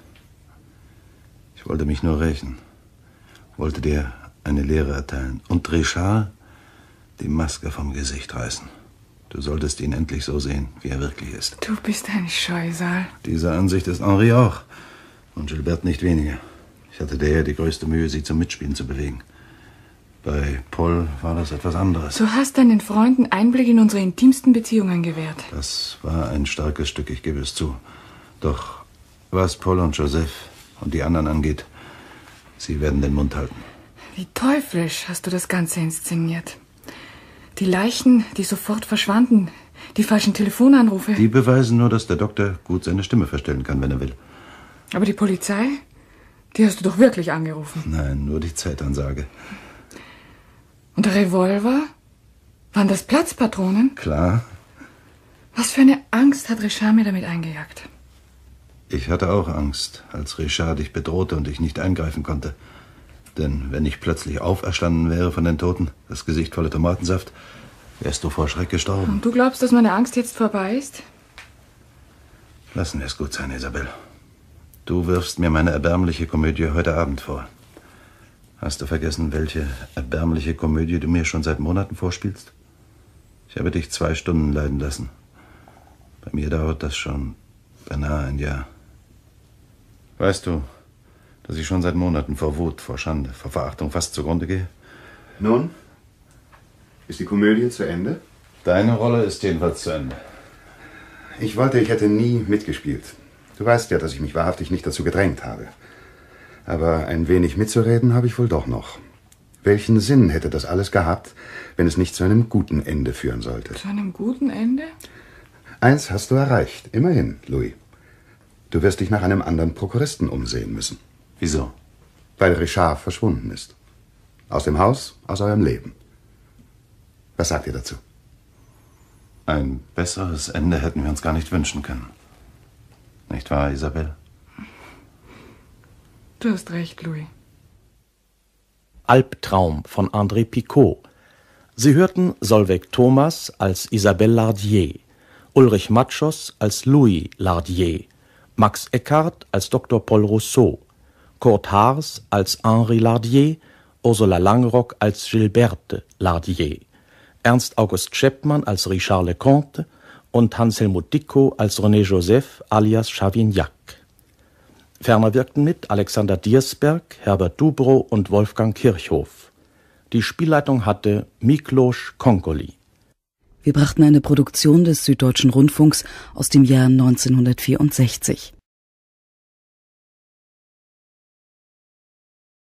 Ich wollte mich nur rächen. Wollte dir eine Lehre erteilen. Und Richard die Maske vom Gesicht reißen. Du solltest ihn endlich so sehen, wie er wirklich ist. Du bist ein Scheusal. Dieser Ansicht ist Henri auch. Und Gilberte nicht weniger. Ich hatte daher die größte Mühe, sie zum Mitspielen zu bewegen. Bei Paul war das etwas anderes. Du hast deinen Freunden Einblick in unsere intimsten Beziehungen gewährt. Das war ein starkes Stück, ich gebe es zu. Doch was Paul und Joseph und die anderen angeht, sie werden den Mund halten. Wie teuflisch hast du das Ganze inszeniert. Die Leichen, die sofort verschwanden, die falschen Telefonanrufe. Die beweisen nur, dass der Doktor gut seine Stimme verstellen kann, wenn er will. Aber die Polizei, die hast du doch wirklich angerufen. Nein, nur die Zeitansage. Und der Revolver? Waren das Platzpatronen? Klar. Was für eine Angst hat Richard mir damit eingejagt? Ich hatte auch Angst, als Richard dich bedrohte und ich nicht eingreifen konnte. Denn wenn ich plötzlich auferstanden wäre von den Toten, das Gesicht voller Tomatensaft, wärst du vor Schreck gestorben. Und du glaubst, dass meine Angst jetzt vorbei ist? Lassen wir es gut sein, Isabel. Du wirfst mir meine erbärmliche Komödie heute Abend vor. Hast du vergessen, welche erbärmliche Komödie du mir schon seit Monaten vorspielst? Ich habe dich 2 Stunden leiden lassen. Bei mir dauert das schon beinahe ein Jahr. Weißt du, dass ich schon seit Monaten vor Wut, vor Schande, vor Verachtung fast zugrunde gehe? Nun, ist die Komödie zu Ende? Deine Rolle ist jedenfalls zu Ende. Ich wollte, ich hätte nie mitgespielt. Du weißt ja, dass ich mich wahrhaftig nicht dazu gedrängt habe. Aber ein wenig mitzureden habe ich wohl doch noch. Welchen Sinn hätte das alles gehabt, wenn es nicht zu einem guten Ende führen sollte? Zu einem guten Ende? Eins hast du erreicht, immerhin, Louis. Du wirst dich nach einem anderen Prokuristen umsehen müssen. Wieso? Weil Richard verschwunden ist. Aus dem Haus, aus eurem Leben. Was sagt ihr dazu? Ein besseres Ende hätten wir uns gar nicht wünschen können. Nicht wahr, Isabel? Du hast recht, Louis. Albtraum von André Picot. Sie hörten Solveig Thomas als Isabelle Lardier, Ulrich Matschos als Louis Lardier, Max Eckhardt als Dr. Paul Rousseau, Kurt Haars als Henri Lardier Ursula Langrock als Gilberte Lardier, Ernst August Chapman als Richard Leconte und Hans-Helmut Dickow als René Joseph alias Chavignac. Ferner wirkten mit Alexander Diersberg, Herbert Dubrow und Wolfgang Kirchhoff. Die Spielleitung hatte Miklos Konkoli. Wir brachten eine Produktion des Süddeutschen Rundfunks aus dem Jahr 1964.